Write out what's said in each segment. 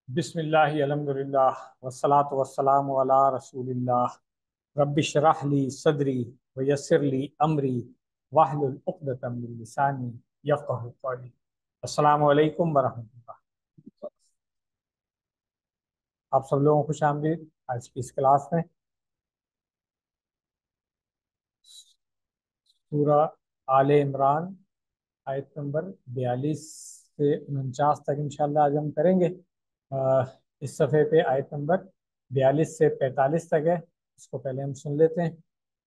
بسم اللہ الحمدللہ والصلاة والسلام علی رسول اللہ رب اشرح لی صدری ویسر لی امری واحلل عقدۃ من لسانی یفقہوا قولی۔ السلام علیکم ورحمۃ اللہ۔ آپ سب لوگوں کو خوش آمدید آج کی اس کلاس میں۔ سورہ آل عمران آیت نمبر 42 سے 49 تک انشاءاللہ آج ہم کریں گے۔ اس صفحے پہ آیت نمبر 42 سے 45 تک ہے، اس کو پہلے ہم سن لیتے ہیں۔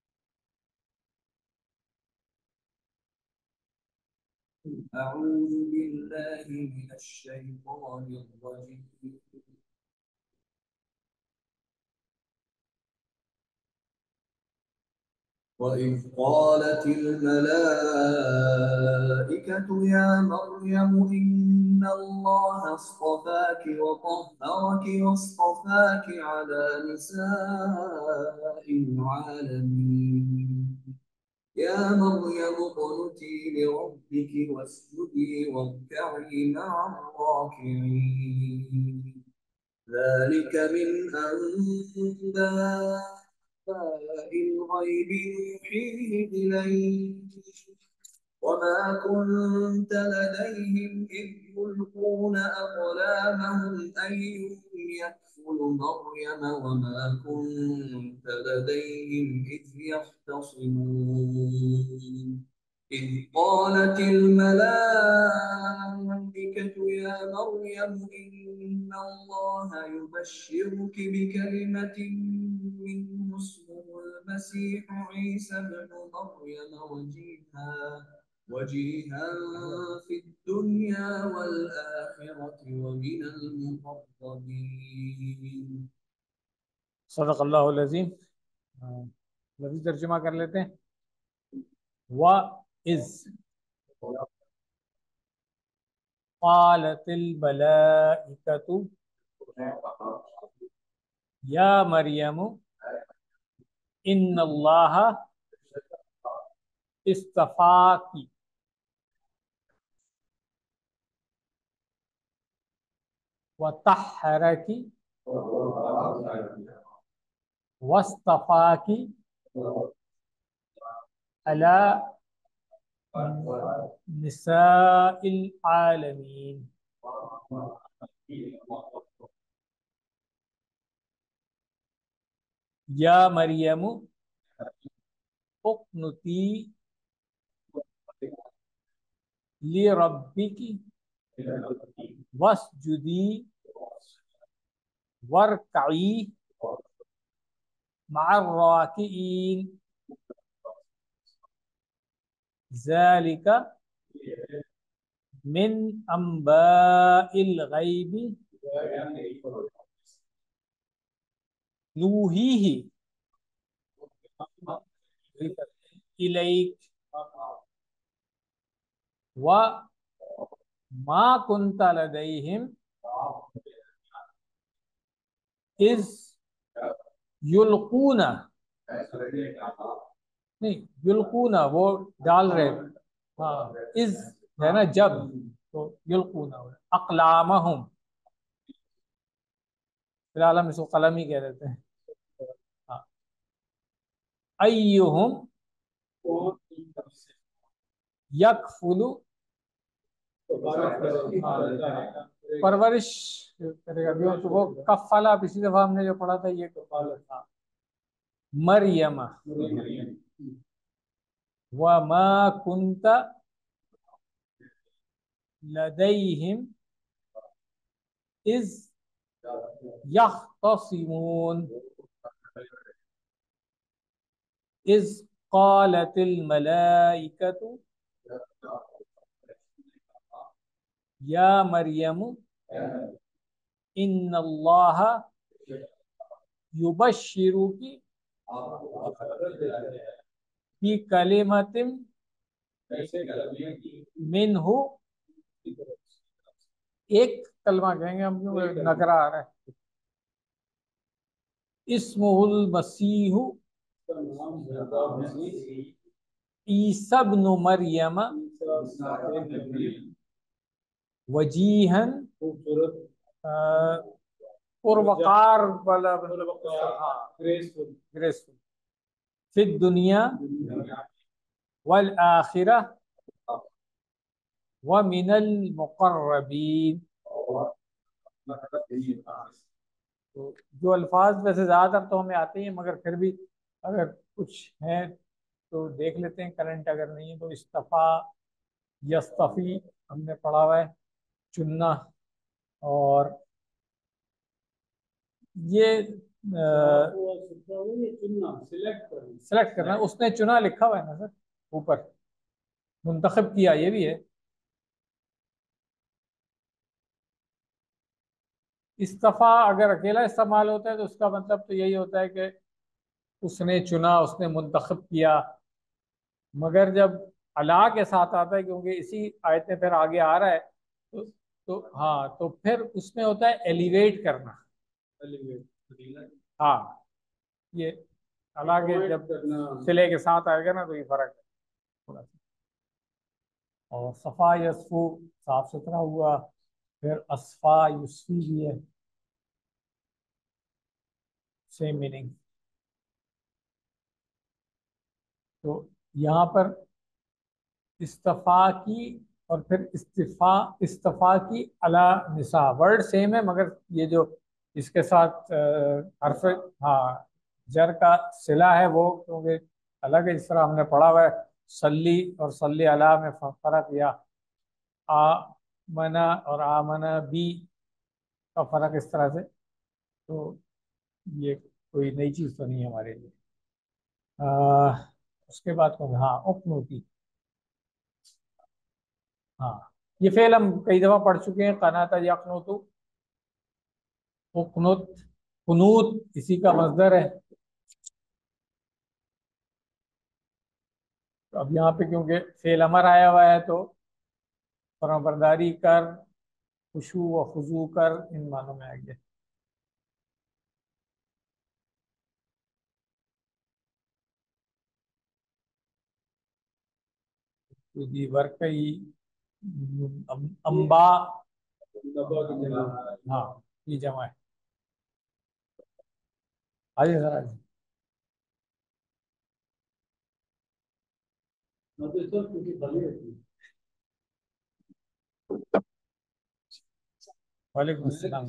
أعوذ بالله من الشيطان الرجيم وإذ قالت الملائكة يا مريم إن الله اصطفاك وطهرك واصطفاك على نساء العالمين يا مريم اقنتي لربك واسجدي واركعي مع الراكعين ذلك من أنباء الغيب نوحيه إليك وما كنت لديهم إذ يلقون أقلامهم أيهم يكفل مريم وما كنت لديهم إذ يختصمون إذ قالت الملائكة يا مريم إن الله يبشرك بكلمة منه اسمه المسيح عيسى ابن مريم وجيها في الدنيا والآخرة ومن المقربين۔ صدق اللہ العظیم۔ لفظی ترجمہ کر لیتے ہیں۔ وَإِذْ قَالَتِ الْمَلَائِكَةُ يَا مَرْيَمُ إِنَّ اللَّهَ اصطفاكِ وطهركِ واصطفاكِ على نساء العالمين۔ یا مریم اقنتی لربک واسجدی وارکعی مع الراکعین ذلك من انباء الغیب نوحیہ الیک وما كنت لديهم اذ یلقون، نہیں یلقون وہ ڈال رہے، ہاں از ہے نا جب، تو یلقون اقلامہم، فی الحال ہم اس کو قلم ہی کہہ دیتے ہیں۔ ہاں ایہم یکفل، پرورش کرے گا، تو وہ کفلا پچھلی دفعہ ہم نے جو پڑھا تھا یہ تھا مریم وما كنت لديهم إذ يختصمون إذ قالت الملائكة يا مريم إن الله يبشرك بكلمة منه، ایک کلمہ کہیں گے ہم، نکرہ آ رہا ہے، اسمہ المسیح عیسی ابن مریم وجیہا पुरवकार वाला, हाँ, ग्रेसफुल, ग्रेसफुल। फिर दुनिया वल आखिरा व मिनल मुकर्रबीन। तो जो अल्फाज वैसे ज़्यादातर तो हमें आते हैं, मगर फिर भी अगर कुछ हैं तो देख लेते हैं करंट, अगर नहीं है तो इस्तफ़ा, यस्तफ़ी हमने पढ़ा हुआ है, चुनना। और ये चुनना, सिलेक्ट करना, उसने चुना लिखा हुआ है ना सर ऊपर, मुंतखब किया ये भी है। इस्तफा अगर अकेला इस्तेमाल होता है तो उसका मतलब तो यही होता है कि उसने चुना, उसने मुंतखब किया। मगर जब अला के साथ आता है, क्योंकि इसी आयत में फिर आगे आ रहा है, तो हाँ, तो फिर उसमें होता है एलिवेट करना। एलिवेट, हाँ, ये अला के जब सिले के साथ आएगा ना तो ये फर्क है थोड़ा सा। और सफा यस्फू, साफ सुथरा हुआ। फिर असफा युस्फी भी है, सेम मीनिंग। तो यहाँ पर इस्तफा की और फिर इस्तफा की अला निसा, वर्ड सेम है, मगर ये जो इसके साथ हर्फ, हाँ, जर का सिला है वो क्योंकि अलग है। जिस तरह हमने पढ़ा हुआ है सल्ली और सल्ली अला में फर्क, या आ मना और आ मना बी का फर्क इस तरह से। तो ये कोई नई चीज़ तो नहीं है हमारे लिए। उसके बाद कौन, हाँ, उपनूती। हाँ, ये फेल हम कई दफा पढ़ चुके हैं, कनाता यकनूतु, कुनूत, कुनूत इसी का मजदर है। तो अब यहाँ पे क्योंकि फेल अमर आया हुआ है तो फरमाबरदारी कर, खुशू व खुजू कर, इन मानों में आ गया। तो दी वर्कई, अम्बा, हाँ, ये जमा है। आइए सर, आइए। वालेकुम अस्सलाम।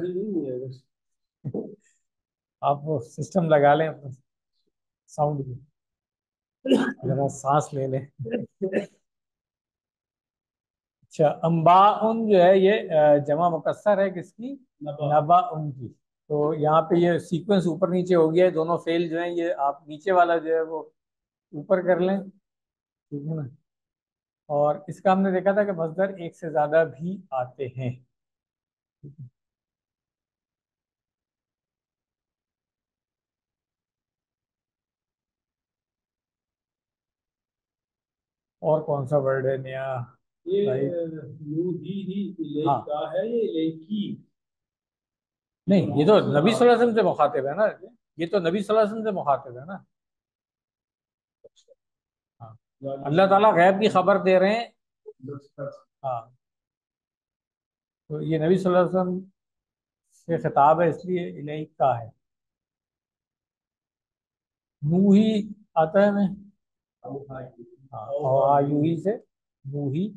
आप वो सिस्टम लगा लें साउंड की, जरा सांस ले लें। अच्छा, अम्बाउन जो है ये जमा मुकस्सर है किसकी, नबा उन की। तो यहाँ पे ये सीक्वेंस ऊपर नीचे हो गया है, दोनों फेल जो है ये आप नीचे वाला जो है वो ऊपर कर लें, ठीक है ना। और इसका हमने देखा था कि मजदर एक से ज्यादा भी आते हैं। और कौन सा वर्ड है नया, ये ही हाँ का है, ये लेकी, नहीं, ये तो नबी सल्लल्लाहु अलैहि वसल्लम से मुखातिब है ना, ये तो नबी सल्लल्लाहु अलैहि वसल्लम से मुखातिब है ना। हाँ, अल्लाह ताला गैब की खबर दे रहे हैं। हाँ, तो ये नबी सल्लल्लाहु अलैहि वसल्लम से खिताब है, इसलिए इलैहि का है। नूही आता है में, हाँ, और आयूही से नूही।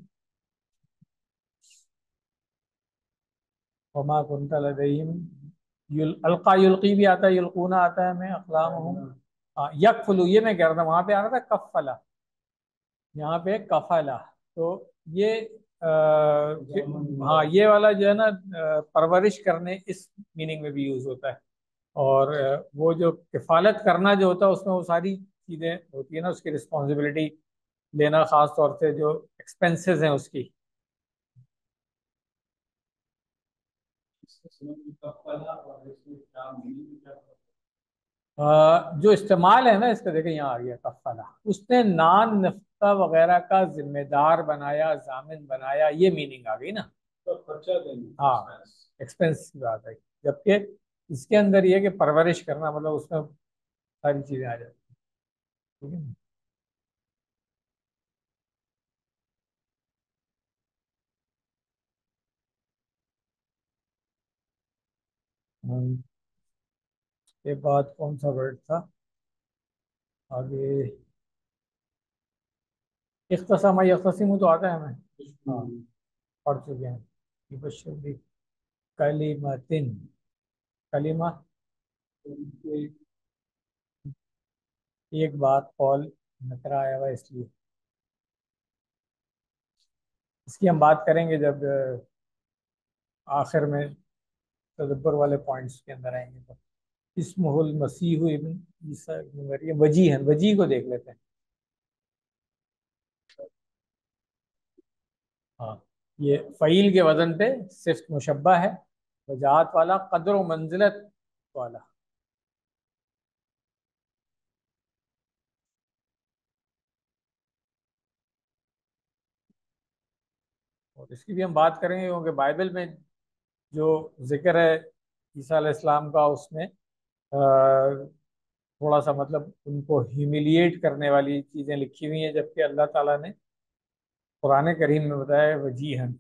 वमा कुंता लदैहिम अलका युल्की भी आता है, युल्कूना आता है में अक़लामहुम। हाँ, यकफुलु, ये मैं कह रहा था, वहां पे आ रहा था कफला, यहाँ पे कफला। तो ये हाँ, ये वाला जो है ना परवरिश करने, इस मीनिंग में भी यूज होता है। और वो जो किफालत करना जो होता है उसमें वो सारी चीजें होती है ना, उसकी रिस्पॉन्सिबिलिटी लेना, खास तौर से जो एक्सपेंसेस हैं उसकी। जो इस्तेमाल है ना इसका, देखें यहाँ आ गया कफला, उसने नान नफ्ता वगैरह का जिम्मेदार बनाया, जामिन बनाया, ये मीनिंग आ गई ना, तो खर्चा देना, हाँ, एक्सपेंस की बात है। जबकि इसके अंदर ये कि परवरिश करना, मतलब उसमें सारी चीजें आ जाती हैं, ठीक है ना। کے بعد کون سا ورڈ تھا آگے؟ اختصام یختصم تو آتا ہے ہمیں، ہاں پڑھ چکے ہیں. یبشر بھی کلمتن، کلمہ ایک بات، قول نکرا آیا ہوا اس لیے. اس کی ہم بات کریں گے جب آخر میں تدبر والے پوائنٹس کے اندر آئیں گے. تو اسمہ المسیح ابن عیسیٰ ابن مریم، وجیہ ہیں، وجیہ کو دیکھ لیتے ہیں. ہاں، یہ فعیل کے وزن پہ صفت مشبہ ہے، وجاہت والا، قدر و منزلت والا. اور اس کی بھی ہم بات کریں گے کیونکہ بائبل میں جو ذکر ہے عیسیٰ علیہ السلام کا، اس میں تھوڑا سا مطلب ان کو ہیوملیٹ کرنے والی چیزیں لکھی ہوئی ہیں، جبکہ اللہ تعالیٰ نے قرآن کریم میں بتایا وجیہن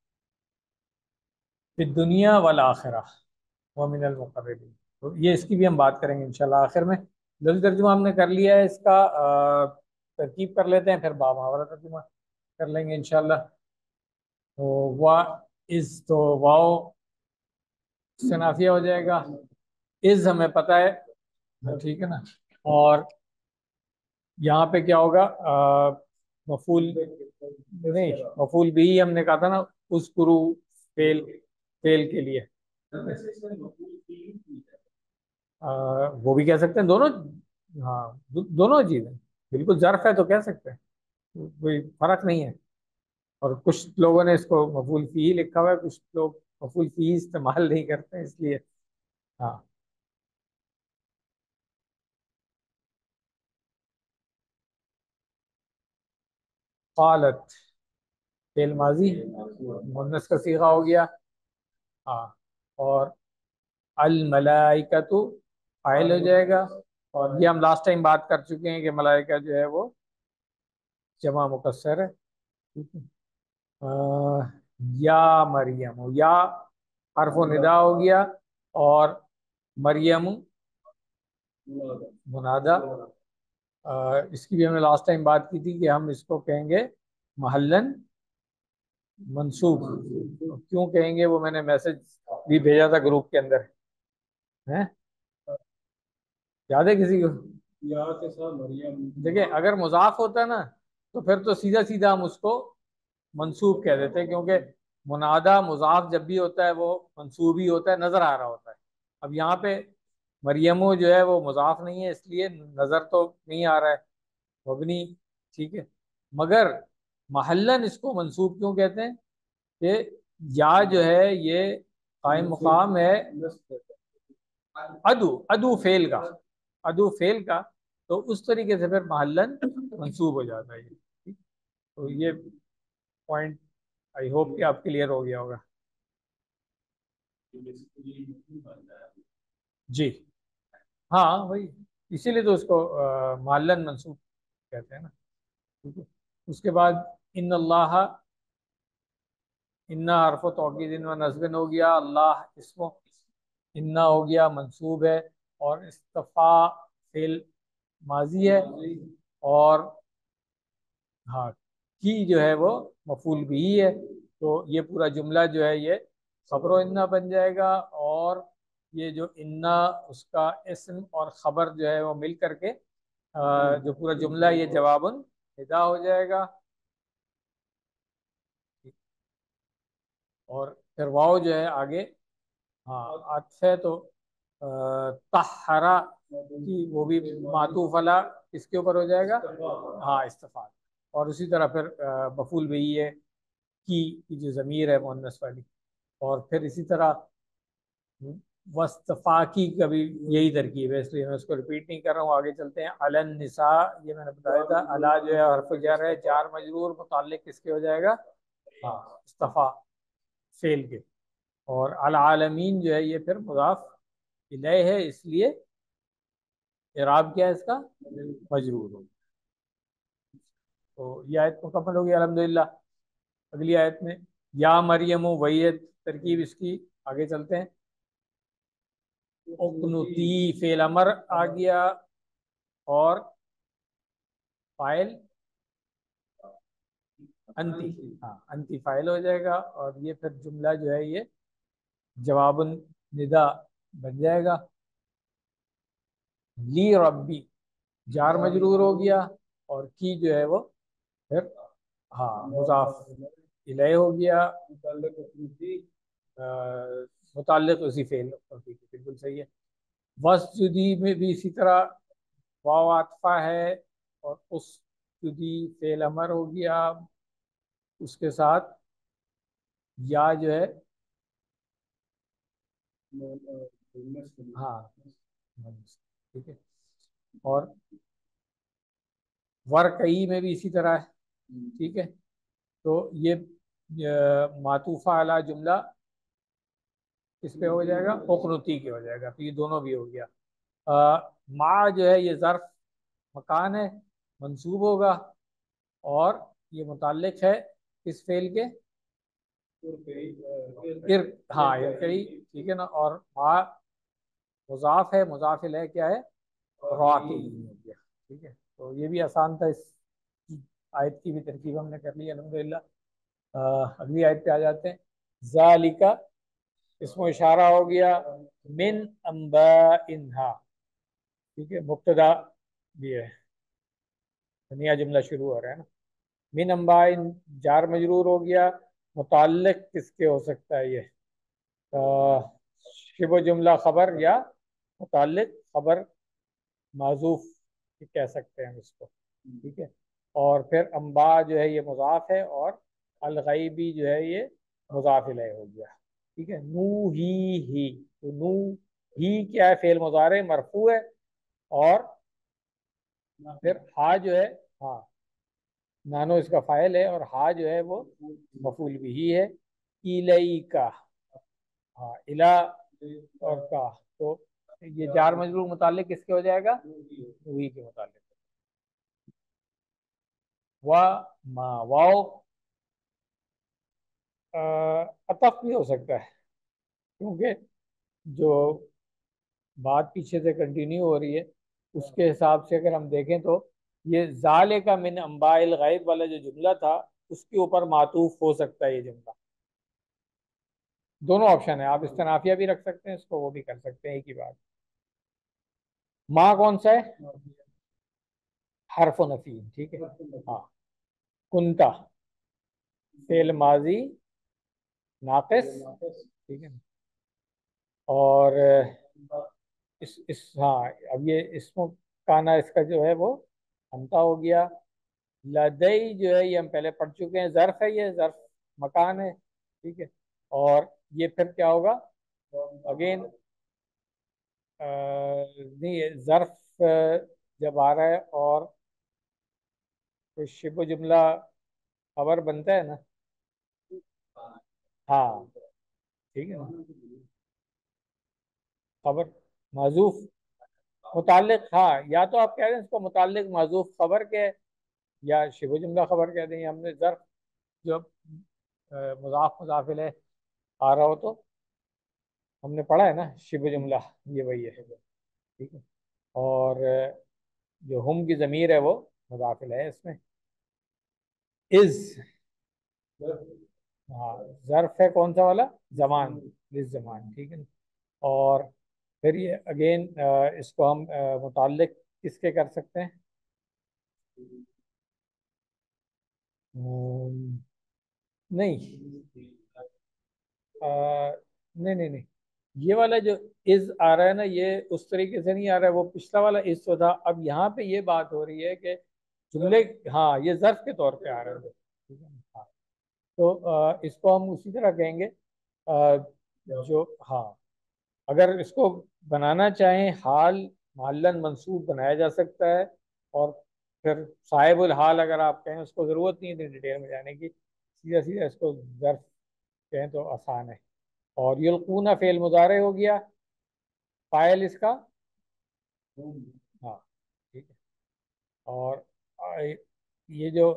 فی الدنیا والآخرہ ومن المقربین. تو یہ اس کی بھی ہم بات کریں گے انشاءاللہ آخر میں. لفظی ترجمہ ہم نے کر لیا ہے اس کا، ترکیب کر لیتے ہیں، پھر بامحاورہ ترجمہ کر لیں گے انشاءاللہ. تو وا از، تو واؤ سے نافیہ ہو جائے گا. از ہمیں پتہ ہے، ٹھیک ہے نا. اور یہاں پہ کیا ہوگا؟ مفعول نہیں، مفعول بھی ہم نے کہا تھا نا، اس گرو فیل، فیل کے لیے وہ بھی کہہ سکتے ہیں دونوں. ہاں دونوں چیزیں بالکل ظرف ہے تو کہہ سکتے ہیں، کوئی فرق نہیں ہے. اور کچھ لوگوں نے اس کو مفعول فی لکھا ہوا ہے، کچھ لوگ مفعول فی استعمال نہیں کرتے اس لیے. ہاں قالت فعل ماضی مؤنث کا صیغہ ہو گیا. ہاں، اور الملائکۃ فاعل ہو جائے گا. اور یہ ہم لاسٹ ٹائم بات کر چکے ہیں کہ ملائکہ جو ہے وہ جمع مکسر ہے. ٹھیک ہے. یا مریم، یا حرف و ندا ہو گیا، اور مریم منادا. اس کی بھی ہم نے لاسٹ ٹائم بات کی تھی کہ ہم اس کو کہیں گے محلن منصوب. کیوں کہیں گے وہ میں نے میسج بھی بھیجا تھا گروپ کے اندر، ہے یاد ہے کسی کو؟ یا کے ساتھ مریم، دیکھیں اگر مضاف ہوتا ہے نا تو پھر تو سیدھا سیدھا ہم اس کو منصوب کہہ دیتے ہیں، کیونکہ منادہ مضاف جب بھی ہوتا ہے وہ منصوب ہی ہوتا ہے، نظر آ رہا ہوتا ہے. اب یہاں پہ مریمو جو ہے وہ مضاف نہیں ہے، اس لیے نظر تو نہیں آ رہا ہے، مبنی. ٹھیک ہے. مگر محلن اس کو منصوب کیوں کہتے ہیں کہ یا جو ہے یہ قائم مقام ہے ادو، ادو فیل کا، ادو فیل کا، تو اس طریقے سے پھر محلن منصوب ہو جاتا ہے یہ. تو یہ پوائنٹ آئی ہوپ کہ آپ کلیئر ہو گیا ہوگا. جی ہاں وہی، اسی لیے تو اس کو محلن منصوب کہتے ہیں نا. ٹھیک ہے. اس کے بعد ان اللہ، انا حرف و توکید و نصب ہو گیا، اللہ اسم انا ہو گیا منصوب ہے، اور استفا فعل ماضی ہے، اور ہاں کی جو ہے وہ مفعول بھی ہے. تو یہ پورا جملہ جو ہے یہ خبر و انا بن جائے گا، اور یہ جو انا اس کا اسم اور خبر جو ہے وہ مل کر کے جو پورا جملہ یہ جواب ادا ہو جائے گا. اور پھر واؤ جو ہے آگے، ہاں عطف ہے تو طہرا کی وہ بھی معطوف علی کس کے اوپر ہو جائے گا؟ ہاں استفاد. اور اسی طرح پھر مفعول بھی ہے کی جو ضمیر ہے مؤنث والی. اور پھر اسی طرح وصطفاقی کا بھی یہی ترکیب ہے، اس لیے میں اس کو ریپیٹ نہیں کر رہا ہوں. آگے چلتے ہیں. علن نساء، یہ میں نے بتایا تھا، الا جو ہے حرف جر ہے، جار مجرور متعلق کس کے ہو جائے گا؟ ہاں استفا فعل کے. اور العالمین جو ہے یہ پھر مضاف الیہ ہے، اس لیے اعراب کیا ہے اس کا؟ مجرور ہو. تو یہ آیت مکمل ہوگی الحمدللہ. اگلی آیت میں یا مریم، وہی ہے ترکیب اس کی. آگے چلتے ہیں. اقنتی فعل امر آ گیا اور فائل انتی، ہاں انتی فائل ہو جائے گا، اور یہ پھر جملہ جو ہے یہ جواب الندا بن جائے گا. لی ربی جار مجرور ہو گیا، اور کی جو ہے وہ پھر ہاں مضاف الیہ ہو گیا، متعلق اسی فعل، بالکل صحیح ہے. وسجدی میں بھی اسی طرح واو عاطفہ ہے، اور اس جدی فعل امر ہو گیا، اس کے ساتھ یا جو ہے ہاں ٹھیک ہے. اور ورکئی میں بھی اسی طرح ہے، ٹھیک ہے. تو یہ معطوفہ علی جملہ کس پہ ہو جائے گا؟ اقنتی کے ہو جائے گا. تو یہ دونوں بھی ہو گیا. ما جو ہے یہ ظرف مکان ہے، منصوب ہوگا، اور یہ متعلق ہے اس فعل کے ہاں ارکئی، ٹھیک ہے نا. اور ما مضاف ہے، مضاف الیہ کیا ہے؟ راکی ہو گیا. ٹھیک ہے. تو یہ بھی آسان تھا، اس آیت کی بھی ترکیب ہم نے کر لی الحمدللہ. اگلی آیت پہ آ جاتے ہیں. ذالکا اس میں اشارہ ہو گیا، من انباء، ٹھیک ہے. مبتدا بھی ہے، نیا جملہ شروع ہو رہا ہے نا. من انباء جار مجرور ہو گیا، متعلق کس کے ہو سکتا ہے؟ یہ شبہ جملہ خبر یا متعلق خبر معذوف کہہ سکتے ہیں ہم اس کو، ٹھیک ہے. اور پھر انباء جو ہے یہ مضاف ہے، اور الغیبی جو ہے یہ مضاف الیہ ہو گیا. ٹھیک ہے. نو ہی، تو نو ہی کیا ہے؟ فعل مضارع مرفوع ہے، اور پھر ہا جو ہے، ہاں نانو اس کا فاعل ہے، اور ہا جو ہے وہ مفعول بھی ہے. الیکا، ہاں الا اور کا، تو یہ جار مجرور متعلق کس کے ہو جائے گا؟ وہی کے متعلق. ما واو عطف بھی ہو سکتا ہے، کیونکہ جو بات پیچھے سے کنٹینیو ہو رہی ہے اس کے حساب سے اگر ہم دیکھیں تو یہ ذالک من انباء الغیب والا جو جملہ تھا اس کے اوپر معطوف ہو سکتا ہے یہ جملہ. دونوں آپشن ہیں، آپ استنافیہ بھی رکھ سکتے ہیں اس کو، وہ بھی کر سکتے ہیں، ایک ہی بات. ماں کون سا ہے؟ حرف نفی، ٹھیک ہے. ہاں کنتا فعل ماضی ناقص، ٹھیک ہے. اور ہاں اب یہ اسم کانا اس کا جو ہے وہ انتا ہو گیا. لدئی جو ہے یہ ہم پہلے پڑھ چکے ہیں، ظرف ہے، یہ ظرف مکان ہے، ٹھیک ہے. اور یہ پھر کیا ہوگا؟ اگین نہیں، ظرف جب آ رہا ہے اور شبہ جملہ خبر بنتا ہے نا، ہاں ٹھیک ہے نا. خبر معذوف متعلق، ہاں یا تو آپ کہہ رہے ہیں اس کو متعلق معذوف خبر کے، یا شبہ جملہ خبر کہہ دیں. ہم نے ظرف جو مضاف مضاف الیہ آ رہا ہو تو ہم نے پڑھا ہے نا شبہ جملہ، یہ وہی ہے، ٹھیک ہے. اور جو ہم کی ضمیر ہے وہ مضاف الیہ ہے اس میں. از، ہاں ظرف ہے کون سا والا؟ زمان، اس زمان، ٹھیک ہے نا. اور پھر یہ اگین اس کو ہم متعلق کس کے کر سکتے ہیں؟ نہیں نہیں، یہ والا جو از آ رہا ہے نا یہ اس طریقے سے نہیں آ رہا ہے، وہ پچھلا والا از تو تھا. اب یہاں پہ یہ بات ہو رہی ہے کہ جملے، ہاں یہ ظرف کے طور پہ آ رہا ہے، ٹھیک ہے. ہاں تو اس کو ہم اسی طرح کہیں گے، جو ہاں اگر اس کو بنانا چاہیں حال محلن منصوب بنایا جا سکتا ہے، اور پھر صاحب الحال اگر آپ کہیں اس کو ضرورت نہیں ہے ڈیٹیل میں جانے کی، سیدھا سیدھا اس کو ظرف کہیں تو آسان ہے. اور یلقون فعل مضارع ہو گیا، فاعل اس کا ہاں ٹھیک ہے. اور یہ جو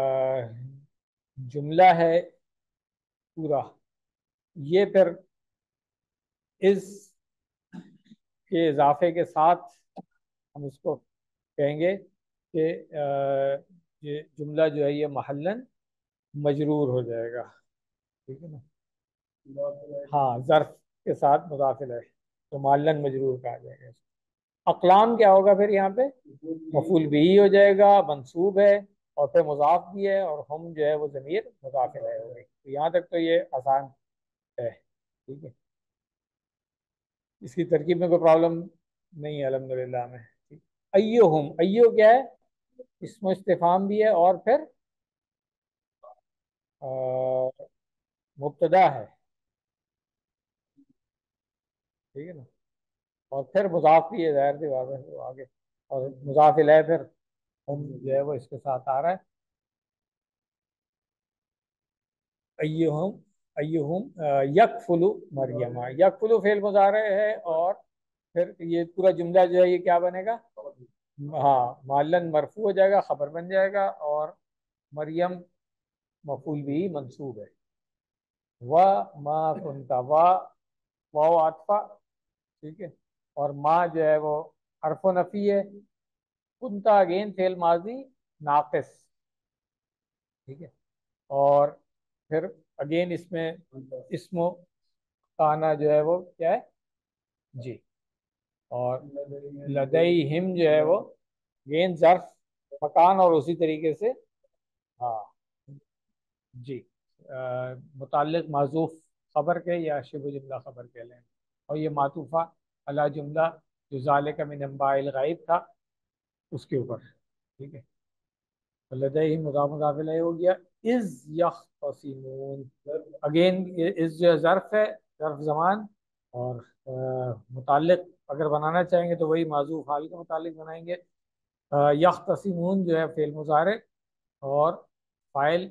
جملہ ہے پورا، یہ پھر از کے اضافے کے ساتھ ہم اس کو کہیں گے کہ یہ جملہ جو ہے یہ محلن مجرور ہو جائے گا، ٹھیک ہے نا؟ ہاں، ظرف کے ساتھ مضاف الیہ تو محلن مجرور کہا جائے گا۔ اقلام کیا ہوگا پھر یہاں پہ؟ مفعول بھی ہو جائے گا، منصوب ہے اور پھر مضاف بھی ہے، اور ہم جو ہے وہ ضمیر مضاف الیہ ہو گئی۔ تو یہاں تک تو یہ آسان ہے، ٹھیک ہے، اس کی ترکیب میں کوئی پرابلم نہیں ہے الحمدللہ میں۔ ایہم، ایو کیا ہے؟ اسم استفہام بھی ہے اور پھر مبتدا ہے، ٹھیک ہے نا، اور پھر مضاف بھی ہے، ظاہر سی بات ہے وہ آگے، اور مضاف الیہ پھر ہم جو ہے وہ اس کے ساتھ آ رہا ہے۔ ایہم، ایہم یکفلو مریم، یکفلو فعل مضارع ہے، اور پھر یہ پورا جملہ جو ہے یہ کیا بنے گا؟ ہاں، معلن مرفوع ہو جائے گا، خبر بن جائے گا، اور مریم مفعول بھی منصوب ہے۔ و ما کنتا، واو عطفہ، ٹھیک ہے، اور ما جو ہے وہ حرف و نفی ہے، کنتا اگین فعل ماضی ناقص، ٹھیک ہے، اور پھر اگین اس میں اسم و کانا جو ہے وہ کیا ہے؟ جی، اور لدیہم جو ہے وہ اگین ظرف مکان، اور اسی طریقے سے ہاں جی متعلق معذوف خبر کے یا شبہ جملہ خبر کے لیں، اور یہ معطوفہ علی جملہ جو ذالک من انباء الغیب تھا اس کے اوپر، ٹھیک ہے۔ لدیہم مضاف مضاف الیہ ہو گیا۔ از یختصمون، اگین از جو ظرف ہے، ظرف زمان، اور متعلق اگر بنانا چاہیں گے تو وہی معذوف حال کے متعلق بنائیں گے۔ یختصمون جو ہے فعل مضارع اور فاعل،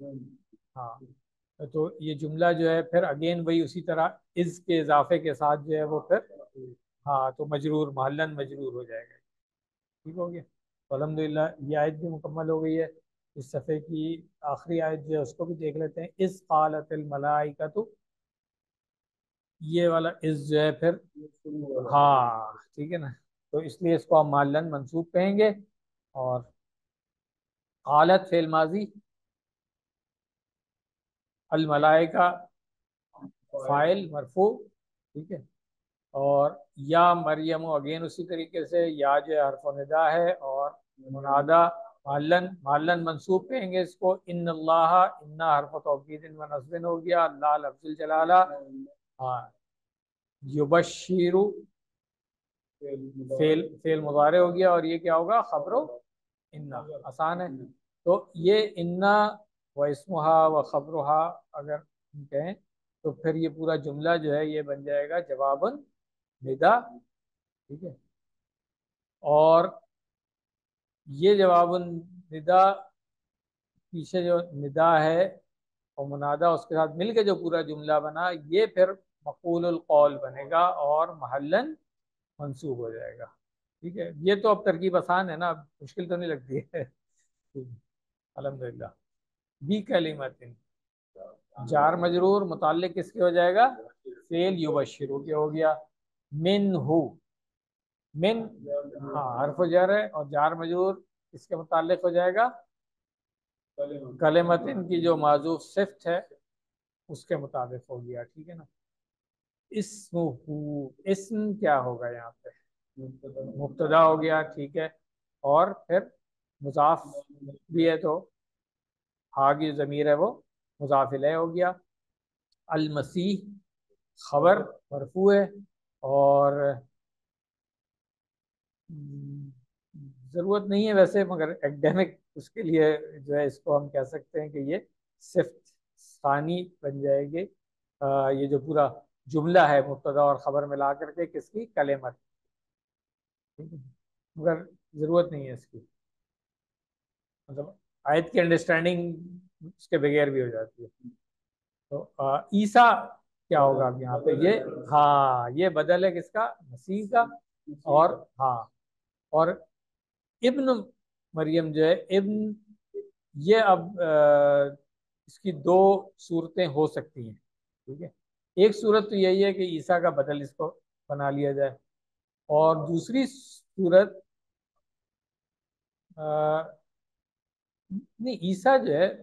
ہاں، تو یہ جملہ جو ہے پھر اگین وہی اسی طرح از کے اضافے کے ساتھ جو ہے وہ پھر ہاں تو مجرور، محلن مجرور ہو جائے گا، ٹھیک ہو گیا۔ تو الحمدللہ یہ آیت بھی مکمل ہو گئی ہے۔ اس صفحے کی آخری آیت جو ہے اس کو بھی دیکھ لیتے ہیں۔ اذ قالت الملائکۃ، یہ والا از جو ہے پھر ہاں ٹھیک ہے نا، تو اس لیے اس کو ہم محلن منصوب کہیں گے، اور قالت فعل ماضی، الملائکہ فاعل مرفوع، ٹھیک ہے، اور یا مریم اگین اسی طریقے سے یا جو ہے حرف ندا ہے، اور منادا محلن منصوب کہیں گے اس کو۔ ان اللہ، ان حرف توکید و نصب ہو گیا، اللہ لفظ الجلالہ، ہاں، یبشر فعل مضارع ہو گیا، اور یہ کیا ہوگا؟ خبر و انا، آسان ہے۔ تو یہ انا و اسمہا و خبرہا اگر ہم کہیں تو پھر یہ پورا جملہ جو ہے یہ بن جائے گا جواب ندا، ٹھیک ہے، اور یہ جواب ندا پیچھے جو ندا ہے اور منادا اس کے ساتھ مل کے جو پورا جملہ بنا، یہ پھر مقول القول بنے گا اور محلن منصوب ہو جائے گا، ٹھیک ہے۔ یہ تو اب ترکیب آسان ہے نا، اب مشکل تو نہیں لگتی ہے الحمدللہ۔ بی کلمت، جار مجرور متعلق کس کے ہو جائے گا؟ فعل یبشرو کے ہو گیا۔ من ہو، من ہاں حرف جر ہے، اور جار مجرور اس کے متعلق ہو جائے گا کلمتن کی جو معذوف صفت ہے اس کے مطابق ہو گیا، ٹھیک ہے نا۔ اسم ہو، اسم کیا ہوگا یہاں پہ؟ مبتدا ہو گیا، ٹھیک ہے، اور پھر مضاف بھی ہے تو ہا کی ضمیر ہے وہ مضاف الیہ ہو گیا۔ المسیح خبر مرفوع ہے، اور ضرورت نہیں ہے ویسے، مگر ایکڈیمک اس کے لیے جو ہے اس کو ہم کہہ سکتے ہیں کہ یہ صفت ثانی بن جائے گی۔ یہ جو پورا جملہ ہے مبتدا اور خبر ملا کر کے کس کی؟ کلمت، مگر ضرورت نہیں ہے اس کی، مطلب آیت کی انڈرسٹینڈنگ اس کے بغیر بھی ہو جاتی ہے۔ تو عیسیٰ کیا ہوگا اب یہاں پہ؟ یہ ہاں یہ بدل ہے کس کا؟ مسیح کا، اور ہاں اور ابن مریم جو ہے ابن، یہ اب اس کی دو صورتیں ہو سکتی ہیں، ٹھیک ہے۔ ایک صورت تو یہی ہے کہ عیسیٰ کا بدل اس کو بنا لیا جائے، اور دوسری صورت نہیں، عیسیٰ جو ہے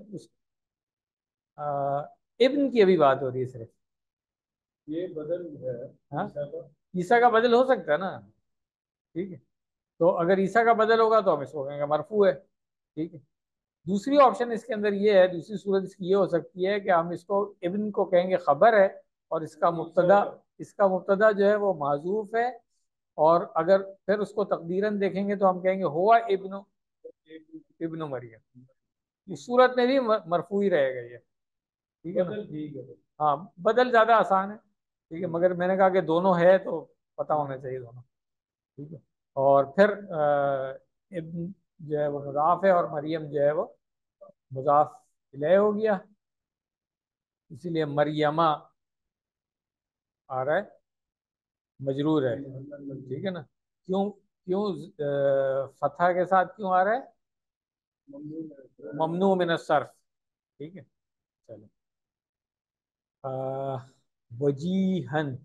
ابن کی ابھی بات ہو رہی ہے صرف، یہ بدل ہے ہاں عیسیٰ کا۔ عیسیٰ کا بدل ہو سکتا ہے نا، ٹھیک ہے، تو اگر عیسیٰ کا بدل ہوگا تو ہم اس کو کہیں گے مرفوع ہے، ٹھیک ہے۔ دوسری آپشن اس کے اندر یہ ہے، دوسری صورت اس کی یہ ہو سکتی ہے کہ ہم اس کو ابن کو کہیں گے خبر ہے، اور اس کا مبتدا جو ہے وہ معذوف ہے، اور اگر پھر اس کو تقدیراً دیکھیں گے تو ہم کہیں گے ہوا ابن مریم، اس صورت میں بھی مرفوع ہی رہے گا یہ، ٹھیک ہے نا؟ ٹھیک ہے۔ ہاں بدل زیادہ آسان ہے، ٹھیک ہے، مگر میں نے کہا کہ دونوں ہے تو پتہ ہونا چاہیے دونوں، ٹھیک ہے۔ اور پھر ابن جو ہے وہ مضاف ہے، اور مریم جو ہے وہ مضاف الیہ ہو گیا، اسی لیے مریمہ آ رہا ہے مجرور ہے، ٹھیک ہے نا؟ کیوں کیوں فتح کے ساتھ کیوں آ رہا ہے؟ ممنوع من الصرف، ٹھیک ہے، چلو۔ وجیہن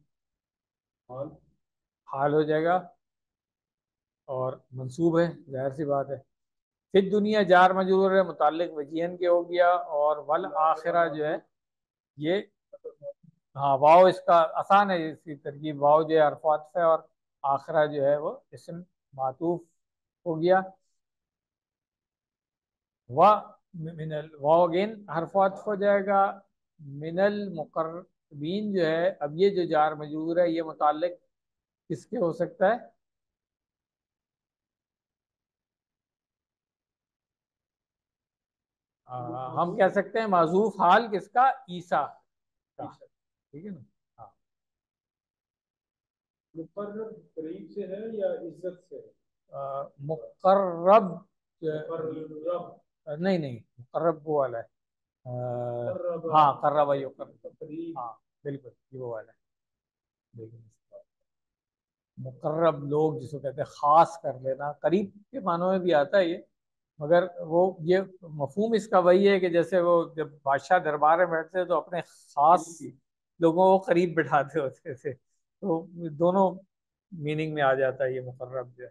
حال ہو جائے گا، اور منصوب ہے، ظاہر سی بات ہے۔ پھر دنیا جار مجرور ہے، متعلق وجیہن کے ہو گیا، اور والآخرہ جو ہے یہ، ہاں واو اس کا آسان ہے، اس کی ترکیب واو جو ہے حرف عطف ہے، اور آخرہ جو ہے وہ اسم معطوف ہو گیا، من واو اگین حرف عطف ہو جائے گا، من المقربین جو ہے، اب یہ جو جار مجرور ہے یہ متعلق کس کے ہو سکتا ہے؟ ہم کہہ سکتے ہیں معذوف حال کس کا؟ عیسیٰ کا، ٹھیک ہے نا؟ ہاں مقرب قریب سے ہے یا عزت سے ہے؟ مقرب مقرب نہیں نہیں، مقرب وہ والا ہے، مقرب، ہاں قرب یقرب، تقریب۔ ہاں بالکل یہ وہ والا ہے، لیکن مقرب لوگ جس کو کہتے ہیں خاص کر لینا، قریب کے معنوں میں بھی آتا ہے یہ، مگر وہ یہ مفہوم اس کا وہی ہے کہ جیسے وہ جب بادشاہ دربار میں بیٹھتے تو اپنے خاص لوگوں کو قریب بٹھاتے ہوتے تھے، تو دونوں میننگ میں آ جاتا ہے یہ مقرب جو ہے۔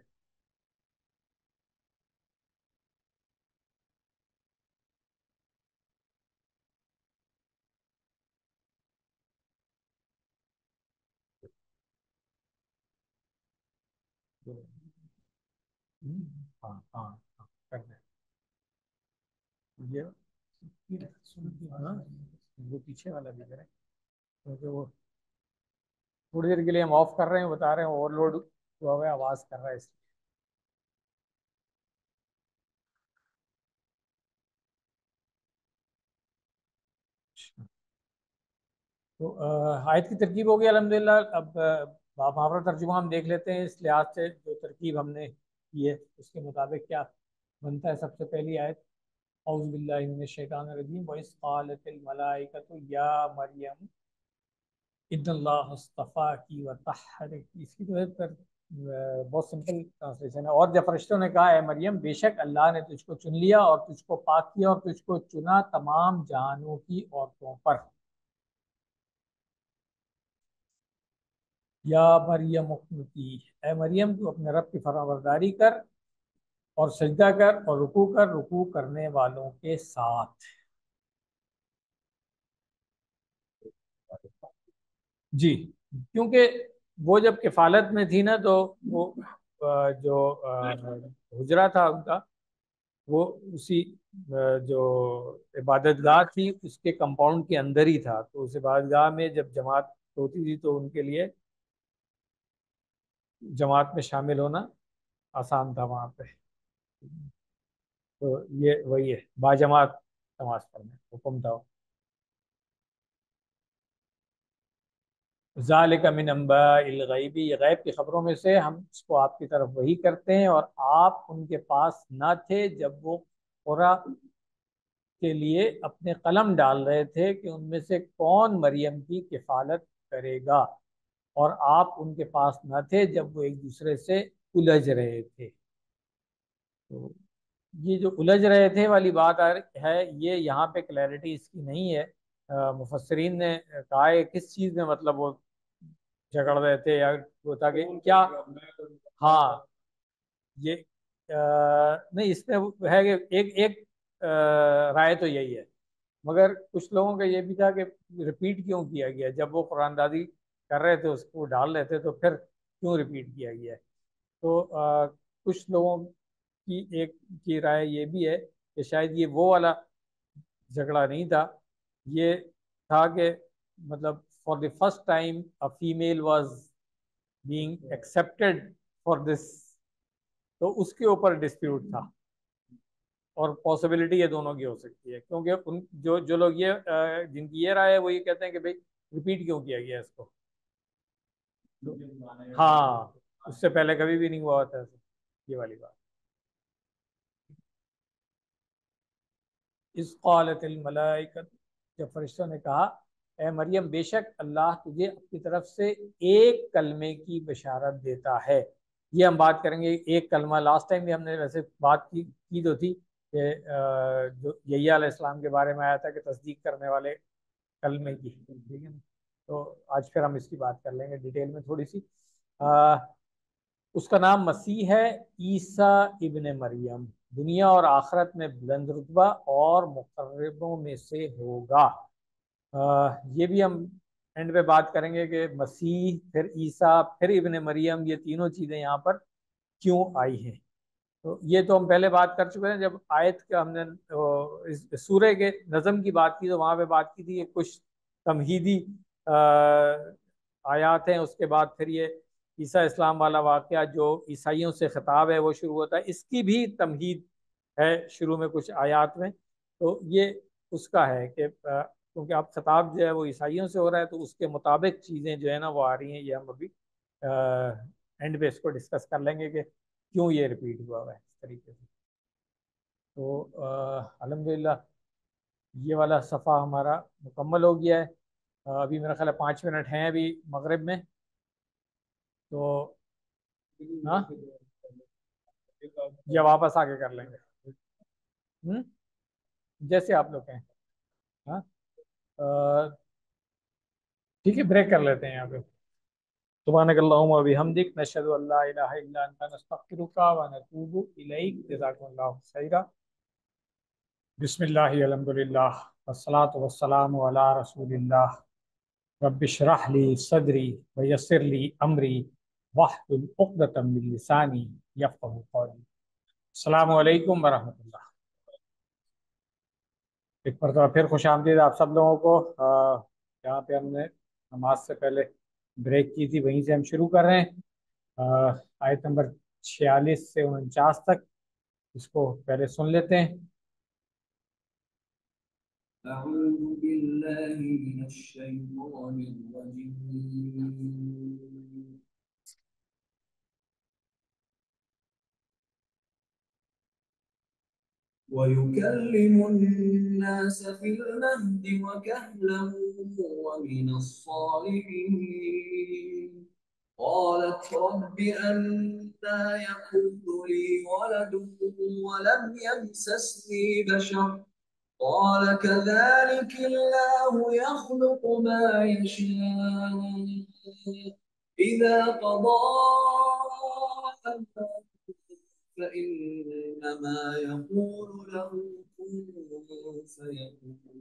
ہاں ہاں ہاں کرنا ہے یہ، ہاں وہ پیچھے والا بھی کریں، کیونکہ وہ تھوڑی دیر کے لیے ہم آف کر رہے ہیں، بتا رہے ہیں اوور لوڈ ہوا ہوا ہے، آواز کر رہا ہے اس لیے۔ تو آیت کی ترکیب ہو گئی الحمدللہ۔ اب محاورہ ترجمہ ہم دیکھ لیتے ہیں، اس لحاظ سے جو ترکیب ہم نے کی ہے اس کے مطابق کیا بنتا ہے۔ سب سے پہلی آیت، اعوذ باللہ من الشیطان الرجیم، وَإِذْ قَالَتِ الْمَلَائِكَةُ يَا مَرْيَمُ اِنَّ اللَّهَ اصْطَفَاكِ وَطَهَّرَكِ، اس کی جو ہے بہت سمپل ٹرانسلیشن ہے، اور جب فرشتوں نے کہا اے مریم بے شک اللہ نے تجھ کو چن لیا اور تجھ کو پاک کیا اور تجھ کو چنا تمام جہانوں کی عورتوں پر، یا مریم اقنتی، اے مریم تو اپنے رب کی فرمانبرداری کر اور سجدہ کر اور رکوع کرنے والوں کے ساتھ۔ جی، کیونکہ وہ جب کفالت میں تھی نا تو وہ جو حجرہ تھا ان کا، وہ اسی جو عبادت گاہ تھی اس کے کمپاؤنڈ کے اندر ہی تھا، تو اس عبادت گاہ میں جب جماعت ہوتی تھی تو ان کے لیے جماعت میں شامل ہونا آسان تھا وہاں پہ، تو یہ وہی ہے باجماعت نماز پڑھنے حکم تھا۔ ذالک من انباء الغیب، یہ غیب کی خبروں میں سے ہم اس کو آپ کی طرف وحی کرتے ہیں، اور آپ ان کے پاس نہ تھے جب وہ قرآ کے لیے اپنے قلم ڈال رہے تھے کہ ان میں سے کون مریم کی کفالت کرے گا، اور آپ ان کے پاس نہ تھے جب وہ ایک دوسرے سے الجھ رہے تھے۔ تو یہ جو الجھ رہے تھے والی بات ہے، یہ یہاں پہ کلیئرٹی اس کی نہیں ہے، مفسرین نے کہا ہے کس چیز میں مطلب وہ جھگڑ رہے تھے، یا وہ تھا کہ کیا ہاں یہ نہیں، اس میں ہے کہ ایک ایک رائے تو یہی ہے، مگر کچھ لوگوں کا یہ بھی تھا کہ ریپیٹ کیوں کیا گیا، جب وہ قرآن دازی کر رہے تھے اس کو ڈال رہے تھے تو پھر کیوں ریپیٹ کیا گیا ہے؟ تو کچھ لوگوں کی ایک کی رائے یہ بھی ہے کہ شاید یہ وہ والا جھگڑا نہیں تھا، یہ تھا کہ مطلب for the first time a female was being accepted for this, تو اس کے اوپر ڈسپیوٹ تھا، اور پاسبلٹی یہ دونوں کی ہو سکتی ہے، کیونکہ ان جو لوگ یہ جن کی یہ رائے ہے وہ یہ کہتے ہیں کہ بھائی ریپیٹ کیوں کیا گیا اس کو؟ ہاں اس سے پہلے کبھی بھی نہیں ہوا ہوتا ایسا، یہ والی بات۔ اس قالت الملائکۃ، جب فرشتوں نے کہا اے مریم بے شک اللہ تجھے اپنی طرف سے ایک کلمے کی بشارت دیتا ہے، یہ ہم بات کریں گے ایک کلمہ، لاسٹ ٹائم بھی ہم نے ویسے بات کی تو تھی کہ جو یحییٰ علیہ السلام کے بارے میں آیا تھا کہ تصدیق کرنے والے کلمے کی، ٹھیک ہے نا؟ تو آج پھر ہم اس کی بات کر لیں گے ڈیٹیل میں تھوڑی سی۔ اس کا نام مسیح ہے، عیسیٰ ابن مریم، دنیا اور آخرت میں بلند رتبہ اور مقربوں میں سے ہوگا۔ یہ بھی ہم اینڈ پہ بات کریں گے کہ مسیح، پھر عیسیٰ، پھر ابن مریم، یہ تینوں چیزیں یہاں پر کیوں آئی ہیں۔ تو یہ تو ہم پہلے بات کر چکے ہیں، جب آیت کا ہم نے اس سورہ کے نظم کی بات کی تو وہاں پہ بات کی تھی کہ کچھ تمہیدی آیات ہیں، اس کے بعد پھر یہ عیسیٰ اسلام والا واقعہ جو عیسائیوں سے خطاب ہے وہ شروع ہوتا ہے، اس کی بھی تمہید ہے شروع میں کچھ آیات میں، تو یہ اس کا ہے کہ کیونکہ اب خطاب جو ہے وہ عیسائیوں سے ہو رہا ہے تو اس کے مطابق چیزیں جو ہے نا وہ آ رہی ہیں، یہ ہم ابھی اینڈ پہ اس کو ڈسکس کر لیں گے کہ کیوں یہ ریپیٹ ہوا ہے اس طریقے سے۔ تو الحمدللہ یہ والا صفحہ ہمارا مکمل ہو گیا ہے، ابھی میرا خیال ہے 5 منٹ ہیں ابھی مغرب میں، تو ہاں یا واپس آ کے کر لیں گے، جیسے آپ لوگ کہیں۔ ہاں ٹھیک ہے، بریک کر لیتے ہیں یہاں پہ۔ سبحانک اللہم و بحمدک، نشہد ان لا الہ الا انت، نستغفرک و نتوب الیک، جزاکم اللہ خیرا۔ بسم اللہ، الحمدللہ، والصلاة والسلام علی رسول اللہ، رب اشرح لی صدری ویسر لی امری واحلل عقدۃ من لسانی یفقہوا قولی۔ السلام علیکم ورحمۃ اللہ۔ ایک مرتبہ پھر خوش آمدید آپ سب لوگوں کو۔ جہاں پہ ہم نے نماز سے پہلے بریک کی تھی وہیں سے ہم شروع کر رہے ہیں، آیت نمبر 46 سے 49 تک، اس کو پہلے سن لیتے ہیں۔ أعوذ بالله من الشيطان الرجيم. ويكلم الناس في المهد وكهلا ومن الصالحين. قالت رب أنى يكون لي ولد ولم يمسسني بشر قال كذلك الله يخلق ما يشاء إذا قضى أمرا فإنما يقول له كن فيكون.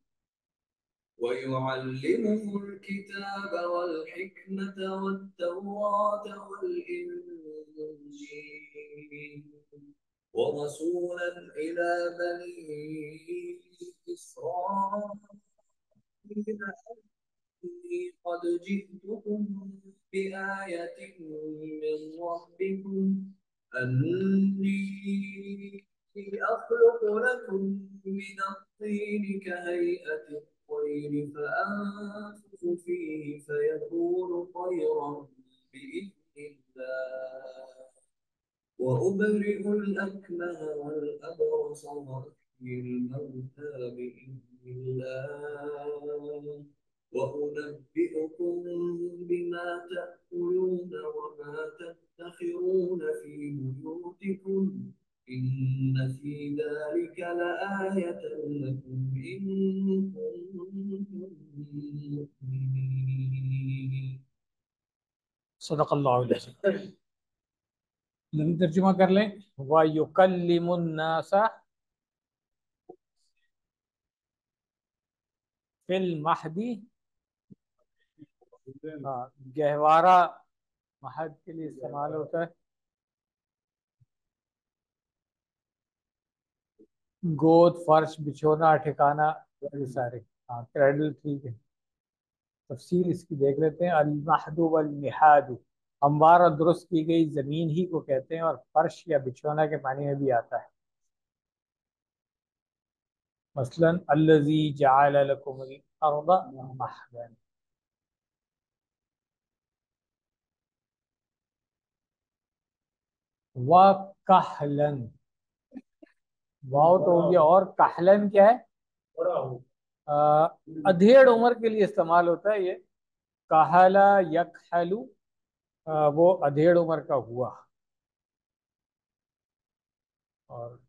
ويعلمه الكتاب والحكمة والتوراة والإنجيل ورسولا إلى بني إسرائيل أني قد جئتكم بآية من ربكم أني أخلق لكم من الطين كهيئة الطير فأنفخ فيه فيكون طيرا بإذن الله وأبرئ الأكمه والأبرص وأحيي الموتى بإذن الله وأنبئكم بما تأكلون وما تدخرون في بيوتكم إن في ذلك لآية لكم إن كنتم مؤمنين. صدق اللہ علیہ ترجمہ کر لیں، وَيُكَلِّمُ النَّاسَ فِي الْمَهْدِ، ہاں گہوارہ مہد کے لیے استعمال ہوتا ہے، گود، فرش، بچھونا، ٹھکانا، یہ سارے، ہاں کریڈل ٹھیک ہے۔ تفصیل اس کی دیکھ لیتے ہیں۔ المہد والمہاد، ہموار اور درست کی گئی زمین ہی کو کہتے ہیں، اور فرش یا بچھونا کے معنی میں بھی آتا ہے۔ مثلا الذی جعل لکم الارض مہدا، وکہلن، واؤ تو ہو گیا، اور کہلن کیا ہے؟ ادھیڑ عمر کے لیے استعمال ہوتا ہے یہ، کہلا یکحلو، وہ ادھیڑ عمر کا ہوا، اور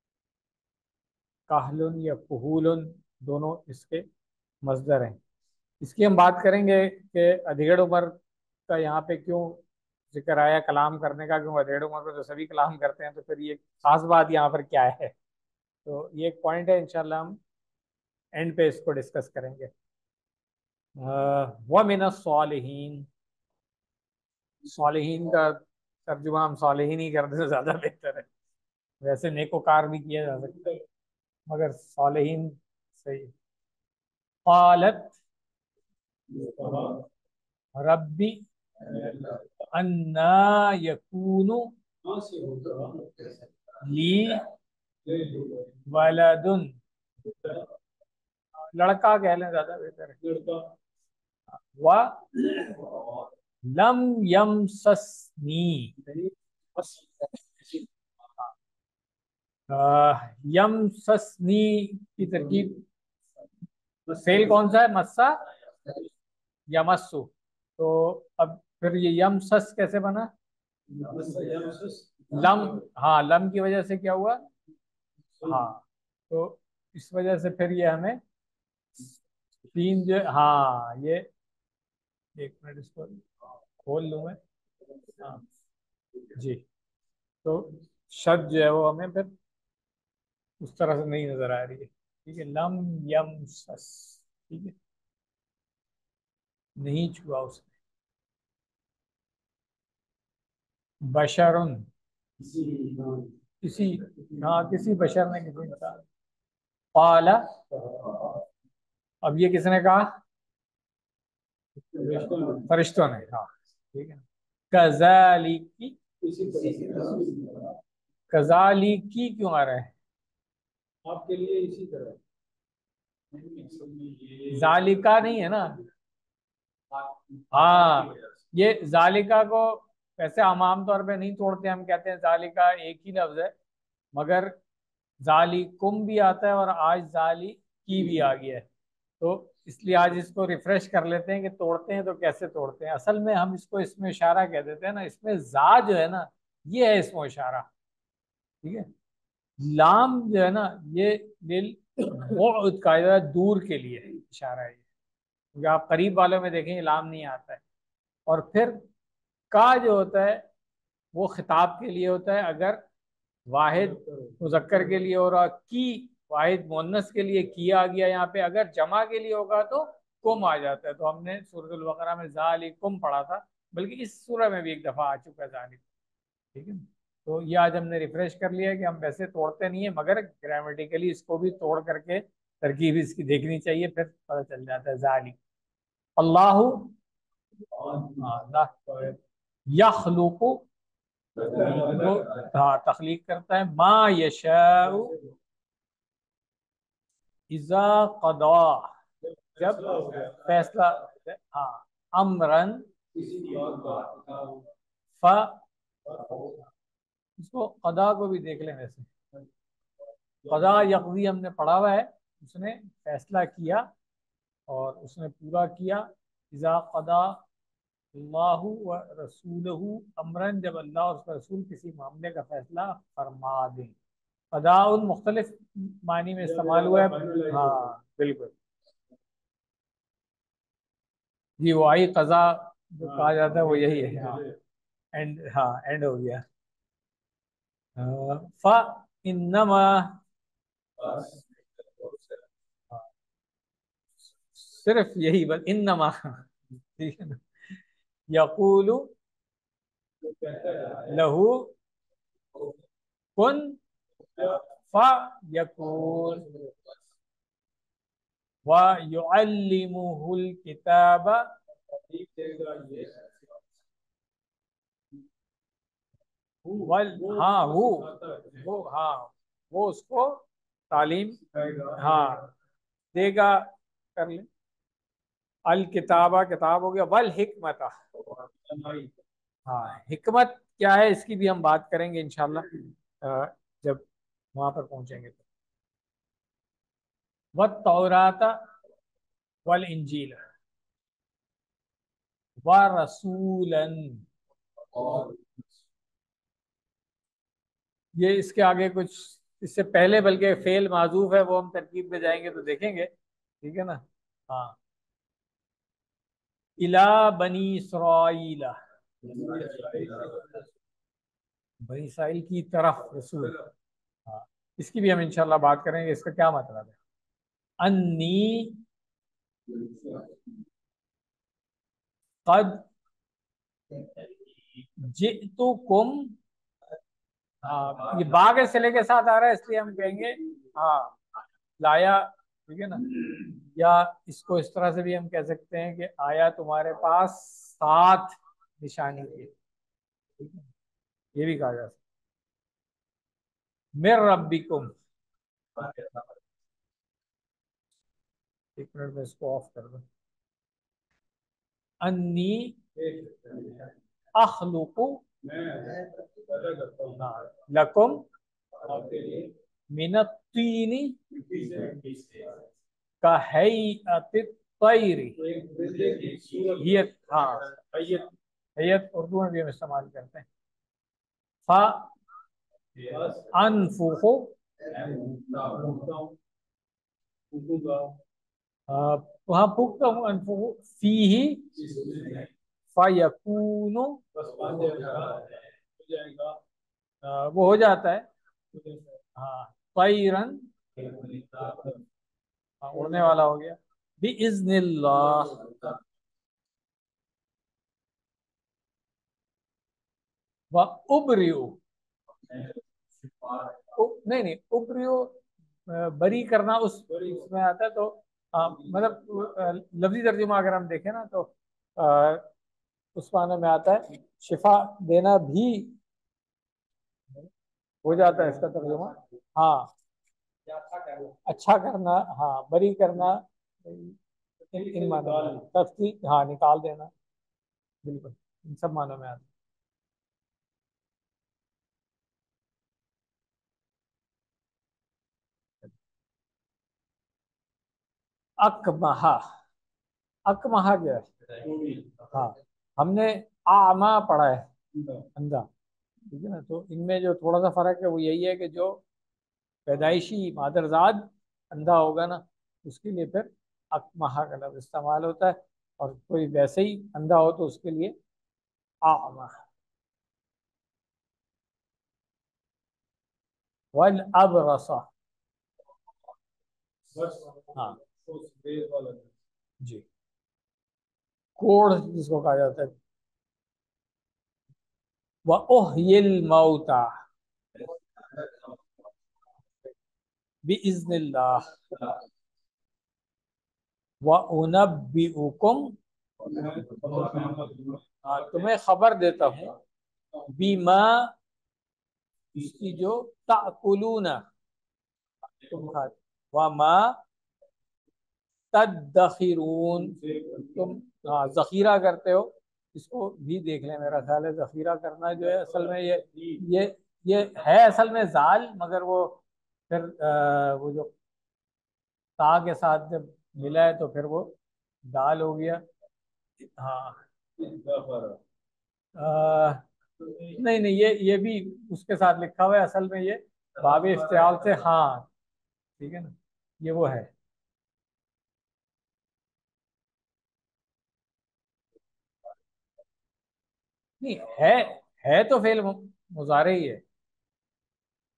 کہلن یا کہولن دونوں اس کے مصدر ہیں۔ اس کی ہم بات کریں گے کہ ادھیڑ عمر کا یہاں پہ کیوں ذکر آیا کلام کرنے کا، کیوں ادھیڑ عمر پہ تو سبھی کلام کرتے ہیں، تو پھر یہ خاص بات یہاں پر کیا ہے؟ تو یہ ایک پوائنٹ ہے، انشاءاللہ ہم اینڈ پہ اس کو ڈسکس کریں گے۔ وَمِنَ الصَّالِحِينَ، صالحین کا ترجمہ ہم صالحین ہی کرنے سے زیادہ بہتر ہے، ویسے نیکوکار بھی کیا جا سکتا ہے مگر صالحین صحیح۔ قالت ربی انا یکون لی ولد، لڑکا کہہ لیں زیادہ بہتر ہے، و لم یمسسنی، یمسسنی کی ترکیب فعل کون سا ہے؟ مسا، یمسو، تو اب پھر یہ یمسس کیسے بنا؟ لم، ہاں لم کی وجہ سے کیا ہوا؟ ہاں، تو اس وجہ سے پھر یہ ہمیں تین جو، ہاں یہ ایک منٹ اس کو کھول لوں میں، ہاں جی، تو شد جو ہے وہ ہمیں پھر اس طرح سے نہیں نظر آ رہی ہے، ٹھیک ہے، لم یم سس، ٹھیک ہے، نہیں چھوا اس نے، بشرن، کسی، ہاں کسی بشر نے کسی انسان، قال، اب یہ کس نے کہا؟ فرشتوں نے، ہاں ٹھیک ہے، کذالک، کذالک کیوں آ رہا ہے؟ آپ کے لیے اسی طرح ذالکا نہیں ہے نا، ہاں یہ ذالکا کو ویسے ہم عام طور پہ نہیں توڑتے، ہم کہتے ہیں ذالکا ایک ہی لفظ ہے، مگر ذالکم بھی آتا ہے اور آج ذالی کی بھی آ گیا ہے، تو اس لیے آج اس کو ریفریش کر لیتے ہیں کہ توڑتے ہیں تو کیسے توڑتے ہیں۔ اصل میں ہم اس کو اسم اشارہ کہہ دیتے ہیں نا، اس میں ذا جو ہے نا یہ ہے اسم اشارہ، ٹھیک ہے، لام جو ہے نا یہ بعد کا دور کے لیے اشارہ ہے، کیونکہ آپ قریب والوں میں دیکھیں لام نہیں آتا ہے، اور پھر کا جو ہوتا ہے وہ خطاب کے لیے ہوتا ہے، اگر واحد مذکر کے لیے ہو رہا، کی واحد مؤنث کے لیے کیا گیا یہاں پہ، اگر جمع کے لیے ہوگا تو کم آ جاتا ہے، تو ہم نے سورۃ البقرہ میں ذالکم پڑھا تھا، بلکہ اس سورہ میں بھی ایک دفعہ آ چکا ہے ذالک، ٹھیک ہے، تو یہ آج ہم نے ریفریش کر لیا کہ ہم ویسے توڑتے نہیں ہیں، مگر گرامیٹیکلی اس کو بھی توڑ کر کے ترکیب اس کی دیکھنی چاہیے، پھر پتہ چل جاتا ہے ذالک۔ اللہ، اللہ یخلق، ہاں تخلیق کرتا ہے، ما یشاء اذا قضا، جب فیصلہ، ہاں امرن، ف، اس کو قضا کو بھی دیکھ لیں، ویسے قضا یقضی ہم نے پڑھا ہوا ہے، اس نے فیصلہ کیا اور اس نے پورا کیا، اذا قضا اللہ و رسولہ امرن، جب اللہ اور اس کا رسول کسی معاملے کا فیصلہ فرما دیں، قضاء مختلف معنی میں استعمال ہوا ہے، ہاں بالکل جی، وہ آئی قضا جو کہا جاتا ہے وہ یہی ہے، ہاں اینڈ، ہاں اینڈ ہو گیا، فإنما صرف یہی بس انما ٹھیک ہے نا یقول لہو کن فیکون وَيُعَلِّمُهُ الْكِتَابَ ہاں وہ اس کو تعلیم ہاں دے گا کر لیں الکتابہ کتاب ہو گیا والحکمت ہاں حکمت کیا ہے اس کی بھی ہم بات کریں گے انشاءاللہ جب وہاں پر پہنچیں گے تو والتوراۃ والانجیل ورسولا یہ اس کے آگے کچھ اس سے پہلے بلکہ فعل معذوف ہے وہ ہم ترکیب میں جائیں گے تو دیکھیں گے ٹھیک ہے نا ہاں الا بنی اسرائیل بنی اسرائیل کی طرف رسول ہاں اس کی بھی ہم انشاءاللہ بات کریں گے اس کا کیا مطلب ہے انی قد جئتکم یہ باغ سلے کے ساتھ آ رہا ہے اس لیے ہم کہیں گے ہاں لایا ٹھیک ہے نا یا اس کو اس طرح سے بھی ہم کہہ سکتے ہیں کہ آیا تمہارے پاس ساتھ نشانی کی یہ بھی کہا جا سکتا مر ربکم ایک منٹ میں اس کو آف کر دوں انی اخلق لکم من الطین کہیئت الطیر ہاں حیت اردو میں بھی ہم استعمال کرتے ہیں فَأَنفُخُ وہاں پھونکتا ہوں انفخ فیہ فیکون وہ ہو جاتا ہے ہاں طیرن اڑنے والا ہو گیا بِإِذْنِ اللہ وَأُبْرِئُ نہیں ابریو بری کرنا اس میں آتا ہے تو مطلب لفظی ترجمہ اگر ہم دیکھیں نا تو اس معنی میں آتا ہے شفا دینا بھی ہو جاتا ہے اس کا ترجمہ ہاں اچھا کرنا ہاں بری کرنا ان معنوں میں تفصیل ہاں نکال دینا بالکل ان سب معنوں میں آتا ہے اکمہا اکمہا کیا ہے ہاں ہم نے آما پڑھا ہے اندھا ٹھیک ہے نا تو ان میں جو تھوڑا سا فرق ہے وہ یہی ہے کہ جو پیدائشی مادرزاد اندھا ہوگا نا اس کے لیے پھر اکمہا کا لفظ استعمال ہوتا ہے اور کوئی ویسے ہی اندھا ہو تو اس کے لیے آما والابرص ہاں جی کوڑ جس کو کہا جاتا ہے وَأُحْيِي الْمَوْتَى بِإِذْنِ اللَّهِ وَأُنَبِّئُكُمْ تمہیں خبر دیتا ہوں بِمَا اس کی جو تَأْكُلُونَ تم کھاتے وَمَا تَدَّخِرُونَ تم ذخیرہ کرتے ہو اس کو بھی دیکھ لیں میرا خیال ہے ذخیرہ کرنا جو ہے اصل میں یہ ہے اصل میں زال مگر وہ پھر وہ جو تا کے ساتھ جب ملا ہے تو پھر وہ دال ہو گیا ہاں نہیں یہ بھی اس کے ساتھ لکھا ہوا ہے اصل میں یہ باب افتعال سے ہاں ٹھیک ہے نا یہ وہ ہے نہیں ہے تو فعل مضارع ہی ہے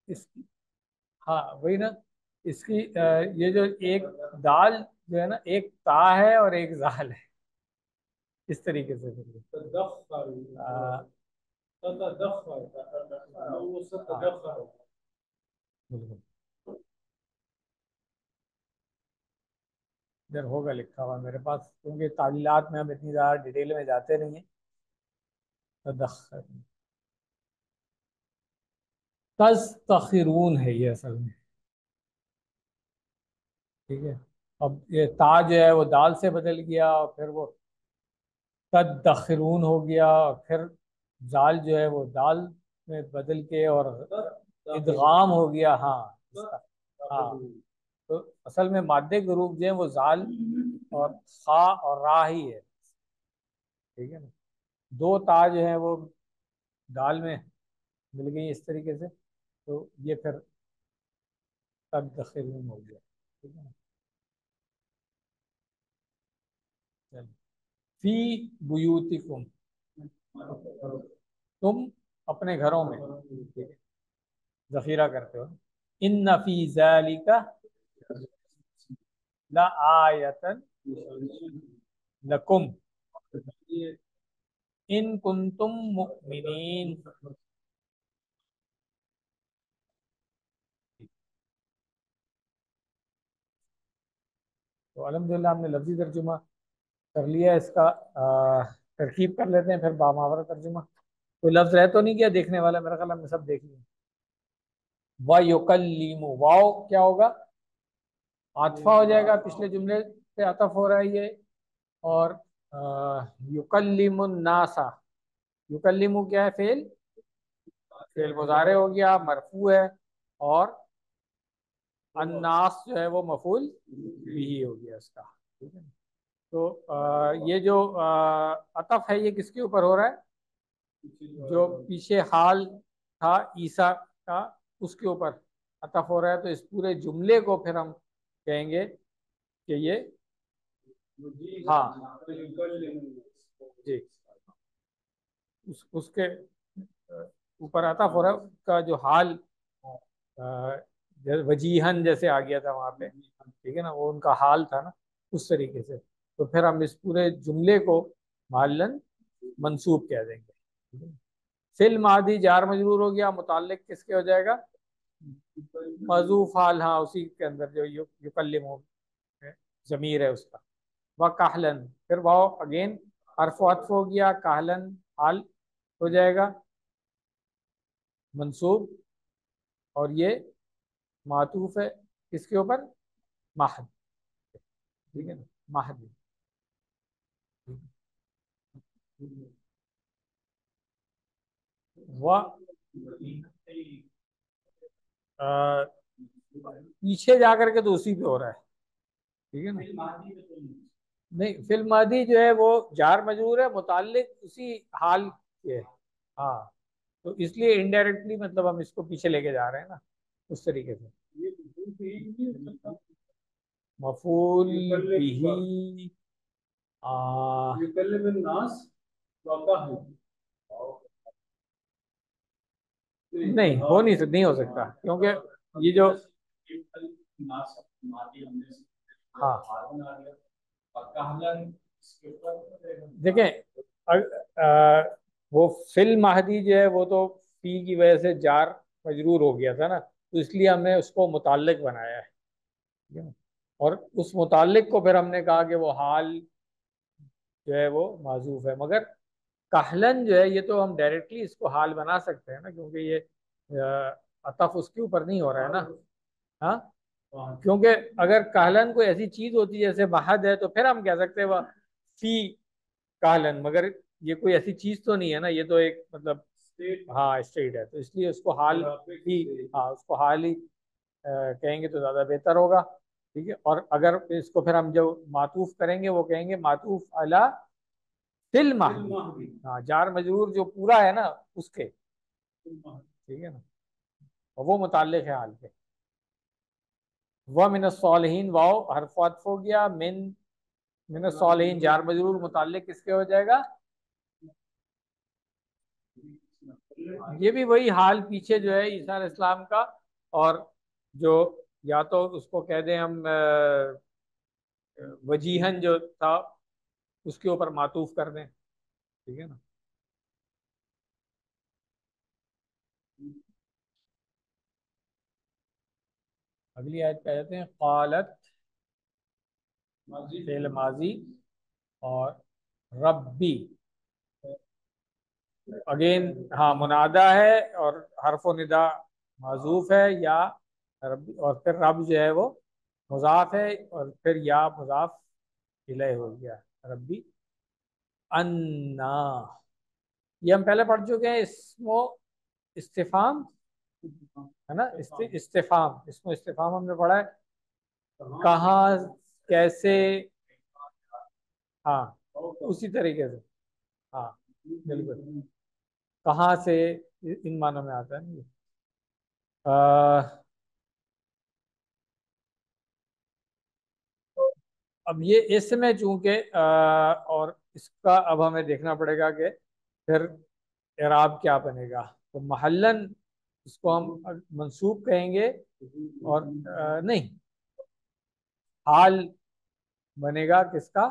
اس کی ہاں وہی نا، اس کی یہ جو ایک دال جو ہے نا، ایک تا ہے اور ایک زال ہے، اس طریقے سے پھر تدخر تتدخر او ستدخر. بالکل ادھر ہوگا لکھا ہوا میرے پاس، کیونکہ تعلیلات میں ہم اتنی زیادہ ڈیٹیل میں جاتے نہیں ہیں. تدخر تستخرون ہے یہ اصل میں، ٹھیک ہے. اب یہ تا جو ہے وہ دال سے بدل گیا، اور پھر وہ تدخرون ہو گیا، اور پھر زال جو ہے وہ دال میں بدل کے اور ادغام ہو گیا. ہاں ہاں، تو اصل میں مادے کے روپ جو ہیں وہ زال اور خا اور را ہی ہے، ٹھیک ہے نا. دو تا جو ہیں وہ دال میں مل گئی اس طریقے سے، تو یہ پھر تدخرون ہو گیا، ٹھیک ہے نا. چلو. فی بیوتکم، تم اپنے گھروں میں ذخیرہ کرتے ہو. ان فی ذالک لآیۃ لکم ان کنتم مؤمنین. تو الحمدللہ ہم نے لفظی ترجمہ کر لیا اس کا. ترکیب کر لیتے ہیں پھر باماورہ ترجمہ. کوئی لفظ رہ تو نہیں کیا دیکھنے والا؟ میرا خیال ہم نے سب دیکھ لیا. وَيُكَلِّمُ، واو کیا ہوگا؟ عاطفہ ہو جائے گا، پچھلے جملے پہ عطف ہو رہا ہے یہ. اور یکلم الناس، یکلم کیا ہے؟ فعل مضارع ہو گیا، مرفوع ہے. اور الناس جو ہے وہ مفعول بھی ہو گیا اس کا، ٹھیک ہے. تو یہ جو عطف ہے یہ کس کے اوپر ہو رہا ہے؟ جو پیچھے حال تھا عیسیٰ کا، اس کے اوپر عطف ہو رہا ہے. تو اس پورے جملے کو پھر ہم کہیں گے کہ یہ ہاں جی اس کے اوپر عطف ہو رہا ہے. اس کا جو حال وجیہن جیسے آ گیا تھا وہاں پہ، ٹھیک ہے نا، وہ ان کا حال تھا نا، اس طریقے سے. تو پھر ہم اس پورے جملے کو محلن منصوب کہہ دیں گے. فی الماضی جار مجرور ہو گیا، متعلق کس کے ہو جائے گا؟ محذوف حال، ہاں اسی کے اندر جو یکلم ضمیر ہے اس کا. وَقَحْلًا، پھر واو اگین حرف و عطف ہو گیا، کاہلن حال ہو جائے گا منصوب. اور یہ معطوف ہے کس کے اوپر؟ مہد، ٹھیک ہے نا، مہد. پیچھے جا کر کے تو اسی پہ ہو رہا ہے، ٹھیک ہے نا. نہیں، فی الماضی جو ہے وہ جار مجرور ہے، متعلق اسی حال کے ہے. ہاں، تو اس لیے انڈائریکٹلی مطلب ہم اس کو پیچھے لے کے جا رہے ہیں نا، اس طریقے سے. مفعول بھی یکلم الناس وقاحل. نہیں ہو نہیں سکتا، نہیں ہو سکتا، کیونکہ یہ جو ہاں دیکھیں وہ فی المہدی جو ہے وہ تو فی کی وجہ سے جار مجرور ہو گیا تھا نا، تو اس لیے ہم نے اس کو متعلق بنایا ہے. اور اس متعلق کو پھر ہم نے کہا کہ وہ حال جو ہے وہ معذوف ہے. مگر کہلن جو ہے یہ تو ہم ڈائریکٹلی اس کو حال بنا سکتے ہیں نا، کیونکہ یہ عطف اس کے اوپر نہیں ہو رہا ہے نا. ہاں، کیونکہ اگر کہلن کوئی ایسی چیز ہوتی جیسے مہد ہے تو پھر ہم کہہ سکتے ہیں وہ فی کہلن، مگر یہ کوئی ایسی چیز تو نہیں ہے نا، یہ تو ایک مطلب ہاں اسٹیٹ ہے. تو اس لیے اس کو حال ہی، ہاں اس کو حال ہی کہیں گے تو زیادہ بہتر ہوگا، ٹھیک ہے. اور اگر اس کو پھر ہم جو معطوف کریں گے وہ کہیں گے معطوف علی فی المہدی، ہاں جار مجرور جو پورا ہے نا اس کے، ٹھیک ہے نا، اور وہ متعلق ہے حال پہ. وَمِنَ الصَّالِحِينَ، واو حرف عطف ہو گیا، من الصالحین جار مجرور متعلق کس کے ہو جائے گا؟ یہ بھی وہی حال پیچھے جو ہے عیسیٰ علیہ السلام کا اور جو یا تو اس کو کہہ دیں ہم وجیہن جو تھا اس کے اوپر معطوف کر دیں، ٹھیک ہے نا. اگلی آیت پہ جاتے ہیں. قالت فعل ماضی اور ربی اگین ہاں منادا ہے اور حرف و ندا معذوف ہے، یا ربی، اور پھر رب جو ہے وہ مضاف ہے اور پھر یا مضاف الیہ ہو گیا ربی. انا یہ ہم پہلے پڑھ چکے ہیں. اسم و استفہام ہے نا، استفہام، اسم و استفہام ہم نے پڑھا ہے. کہاں، کیسے، ہاں اسی طریقے سے، ہاں بالکل، کہاں سے ان معنوں میں آتا ہے نا. اب یہ اس میں چونکہ اور اس کا اب ہمیں دیکھنا پڑے گا کہ پھر اعراب کیا بنے گا. تو محلن اس کو ہم منصوب کہیں گے، اور نہیں، حال بنے گا کس کا،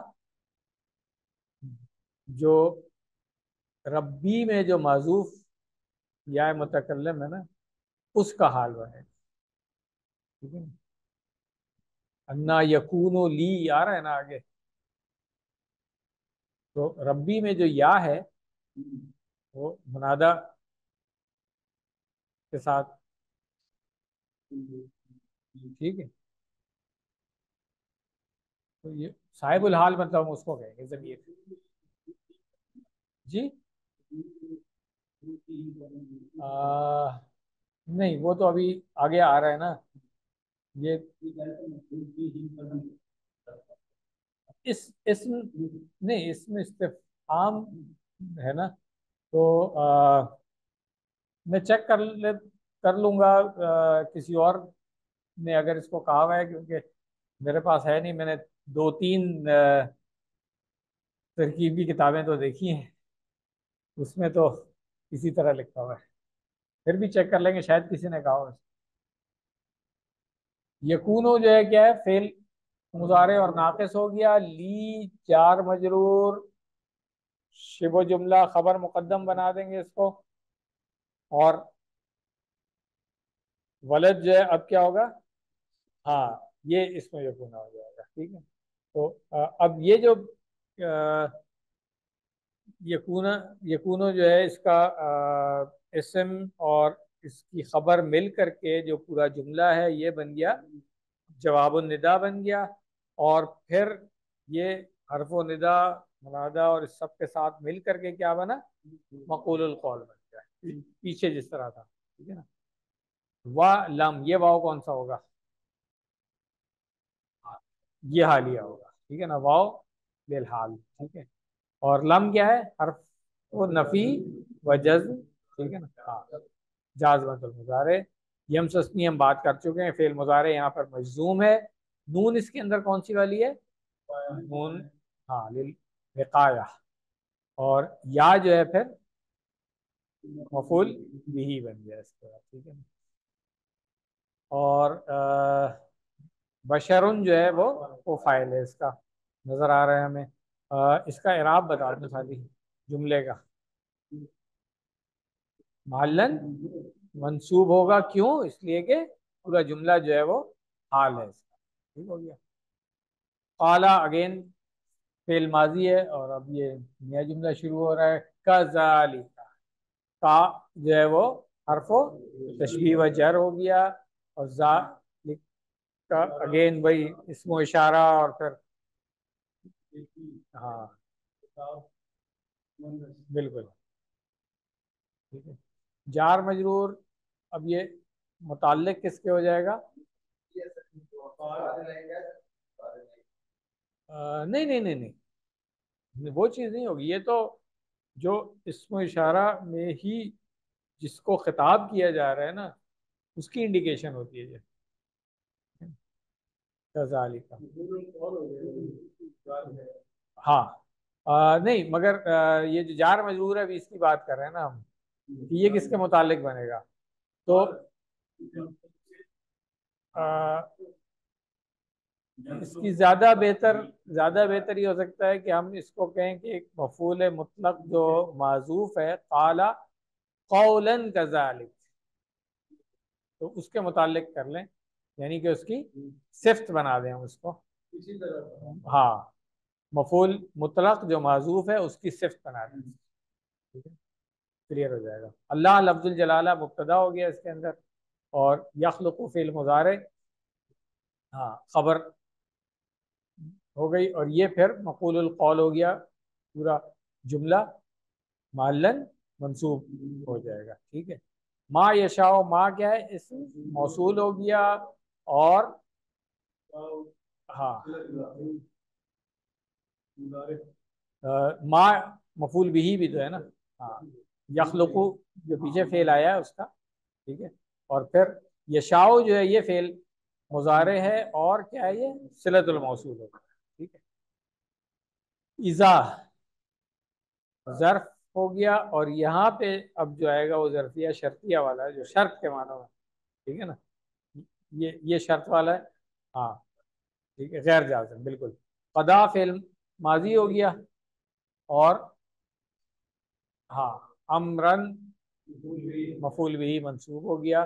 جو ربی میں جو معذوف یا متکلم ہے نا اس کا حال بنے گا. ٹھیک ہے نا. انا یکون لی آ رہا ہے نا آگے، تو ربی میں جو یا ہے وہ منادا کے ساتھ، ٹھیک ہے. تو یہ صاحب الحال مطلب ہم اس کو کہیں گے ضمیر. جی نہیں، وہ تو ابھی آگے آ رہا ہے نا. یہ اسم نہیں، اس میں استفہام ہے نا. تو میں چیک کر لوں گا کسی اور نے اگر اس کو کہا ہوا ہے، کیونکہ میرے پاس ہے نہیں. میں نے 2-3 ترکیبی کتابیں تو دیکھی ہیں، اس میں تو اسی طرح لکھا ہوا ہے. پھر بھی چیک کر لیں گے، شاید کسی نے کہا ہو. یکونو جو ہے کیا ہے، فعل مضارع اور ناقص ہو گیا. لی جار مجرور، شبہ جملہ خبر مقدم بنا دیں گے اس کو. اور ولد جو ہے اب کیا ہوگا، ہاں یہ اس میں یکونا ہو جائے گا. ٹھیک ہے. تو اب یہ جو یکونو جو ہے اس کا اسم اور اس کی خبر مل کر کے جو پورا جملہ ہے یہ بن گیا جواب الندا بن گیا. اور پھر یہ حرف و ندا منادا اور اس سب کے ساتھ مل کر کے کیا بنا، مقول القول بن گیا پیچھے جس طرح تھا. ٹھیک ہے نا. وا لم، یہ واو کون سا ہوگا، یہ حالیہ ہوگا. ٹھیک ہے نا، واو للحال. ٹھیک ہے. اور لم کیا ہے، حرف و نفی و جزم. ٹھیک ہے نا. ہاں جازمۃ المضارع. یمسسنی ہم بات کر چکے ہیں، فعل مضارع یہاں پر مجزوم ہے. نون اس کے اندر کون سی والی ہے، نون، ہاں للوقایہ. اور یا جو ہے پھر مفعول بھی بن گیا اس کے بعد. ٹھیک ہے نا. اور بشرن جو ہے وہ فائل ہے اس کا، نظر آ رہا ہے ہمیں. اس کا اعراب بتا دیں خالی جملے کا. محلن منصوب ہوگا، کیوں، اس لیے کہ پورا جملہ جو ہے وہ حال ہے اس کا. ٹھیک ہو گیا. قالا اگین فعل ماضی ہے اور اب یہ نیا جملہ شروع ہو رہا ہے. کذالک، کا جو ہے وہ حرف و تشبیہ و جر ہو گیا. اور کا اگین وہی اسم و اشارہ اور پھر ہاں بالکل. ٹھیک ہے. جار مجرور اب یہ متعلق کس کے ہو جائے گا، نہیں نہیں نہیں نہیں، وہ چیز نہیں ہوگی. یہ تو جو اسم و اشارہ میں ہی جس کو خطاب کیا جا رہا ہے نا اس کی انڈیکیشن ہوتی ہے یہ. کذالک، ہاں نہیں، مگر یہ جو جار مجرور ہے ابھی اس کی بات کر رہے ہیں نا ہم، کہ یہ کس کے متعلق بنے گا. تو اس کی زیادہ بہتر یہ ہو سکتا ہے کہ ہم اس کو کہیں کہ ایک مفعول مطلق جو معذوف ہے، قال قولا کذالک، تو اس کے متعلق کر لیں، یعنی کہ اس کی صفت بنا دیں ہم اس کو، اسی طرح ہاں مفعول مطلق جو معذوف ہے اس کی صفت بنا دیں، ٹھیک ہے، کلیئر ہو جائے گا۔ اللہ لفظ الجلالہ مبتدا ہو گیا اس کے اندر، اور یخلق فعل مضارع ہاں خبر ہو گئی، اور یہ پھر مقول القول ہو گیا، پورا جملہ معلن منصوب ہو جائے گا، ٹھیک ہے۔ ما یشاء، ما کیا ہے، اس موصول ہو گیا، اور ہاں ما مفعول بھی تو ہے نا، ہاں یخلقو جو پیچھے فعل آیا ہے اس کا، ٹھیک ہے، اور پھر یشاء جو ہے یہ فعل مضارع ہے، اور کیا ہے یہ صلۃ الموصول ہوگا، ٹھیک ہے۔ اذا ظرف ہو گیا، اور یہاں پہ اب جو آئے گا وہ ظرفیہ شرطیہ والا ہے، جو شرط کے معنی میں، ٹھیک ہے نا، یہ شرط والا ہے، ہاں ٹھیک ہے، غیر جازم بالکل۔ قضا فعل ماضی ہو گیا، اور ہاں امرن مفعول بھی منصوب ہو گیا۔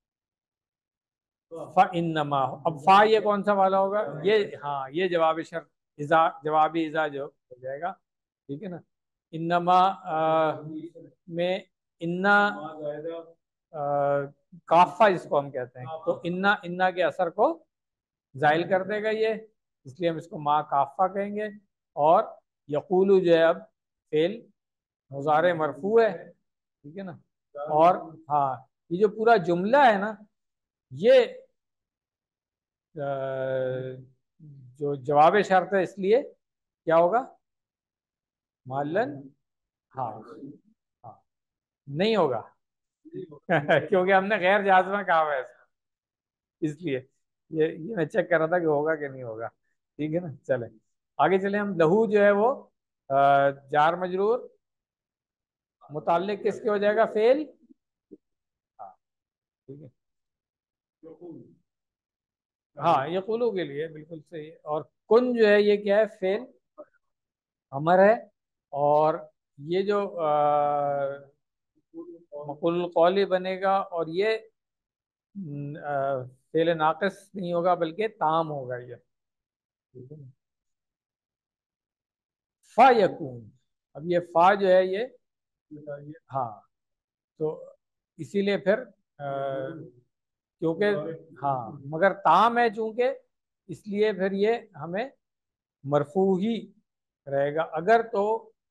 فَإِنَّمَا، اب فا یہ کون سا والا ہوگا، یہ ہاں یہ جواب شرط، اذا جوابی اذا جو ہو جائے گا، ٹھیک ہے نا۔ انما میں انا کافہ جس کو ہم کہتے ہیں، تو انا کے اثر کو زائل کر دے گا یہ، اس لیے ہم اس کو ما کافہ کہیں گے، اور یقولو جو ہے اب فعل مضارع مرفوع ہے، ٹھیک ہے نا، اور ہاں یہ جو پورا جملہ ہے نا، یہ جو جواب شرط ہے، اس لیے کیا ہوگا معلن، ہاں ہاں نہیں ہوگا کیونکہ ہم نے غیر جازمہ کہا ہوا ہے اس لیے یہ میں چیک کر رہا تھا کہ ہوگا کہ نہیں ہوگا، ٹھیک ہے نا۔ چلیں آگے چلیں ہم، لہو جو ہے وہ جار مجرور متعلق کس کے ہو جائے گا، فعل، ہاں ٹھیک ہے، ہاں یہ قلو کے لیے بالکل صحیح، اور کن جو ہے یہ کیا ہے، فعل امر ہے، اور یہ جو مقول القولی بنے گا، اور یہ فعل ناقص نہیں ہوگا بلکہ تام ہوگا یہ، فا یکون، اب یہ فا جو ہے یہ ہاں، تو اسی لیے پھر کیونکہ ہاں مگر تام ہے چونکہ، اس لیے پھر یہ ہمیں مرفوع ہی رہے گا، اگر تو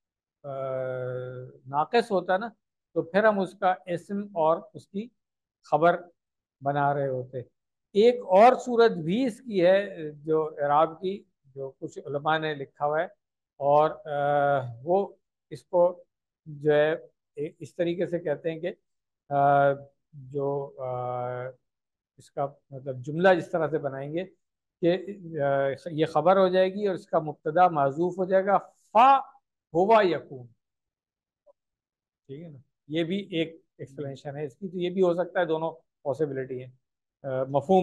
ناقص ہوتا نا تو پھر ہم اس کا اسم اور اس کی خبر بنا رہے ہوتے۔ ایک اور صورت بھی اس کی ہے جو اعراب کی، جو کچھ علماء نے لکھا ہوا ہے، اور وہ اس کو جو ہے اس طریقے سے کہتے ہیں کہ جو اس کا مطلب جملہ جس طرح سے بنائیں گے کہ یہ خبر ہو جائے گی اور اس کا مبتدا معذوف ہو جائے گا، فا ہوا یکون، ٹھیک ہے نا، یہ بھی ایک ایکسپلینیشن ہے اس کی، تو یہ بھی ہو سکتا ہے، دونوں پاسبلٹی ہے، مفہوم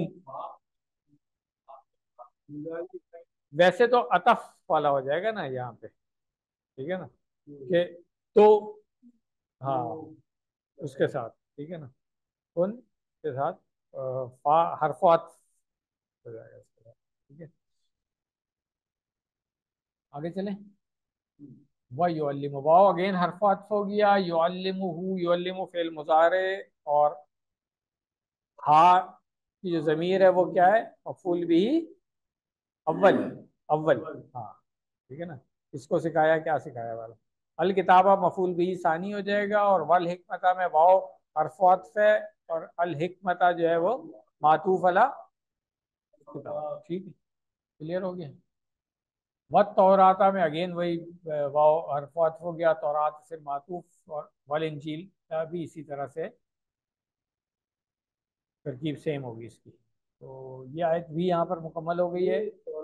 ویسے تو عطف والا ہو جائے گا نا یہاں پہ، ٹھیک ہے نا، کہ تو ہاں اس کے ساتھ، ٹھیک ہے نا، ان کے ساتھ فا حرف عطف ہو جائے گا اس کے بعد، ٹھیک ہے۔ آگے چلیں، وَيُعَلِّمُ، واو اگین حرف عطف ہو گیا، يُعَلِّمُهُ، يُعَلِّمُ فعل مضارع، اور ہا کی جو ضمیر ہے وہ کیا ہے، مفعول بھی اول ہاں ٹھیک ہے نا، اس کو سکھایا، کیا سکھایا والا، الکتابہ مفعول بھی ثانی ہو جائے گا، اور والحکمتہ میں واو حرف عطف ہے، اور الحکمتہ جو ہے وہ معطوف علی کتاب، ٹھیک ہے، کلیئر ہو گیا۔ والتوراۃ میں اگین وہی واو حرف عطف ہو گیا، تورات سے معطوف، اور والانجیل بھی اسی طرح سے ترکیب سیم ہوگی اس کی، تو یہ آیت بھی یہاں پر مکمل ہو گئی ہے۔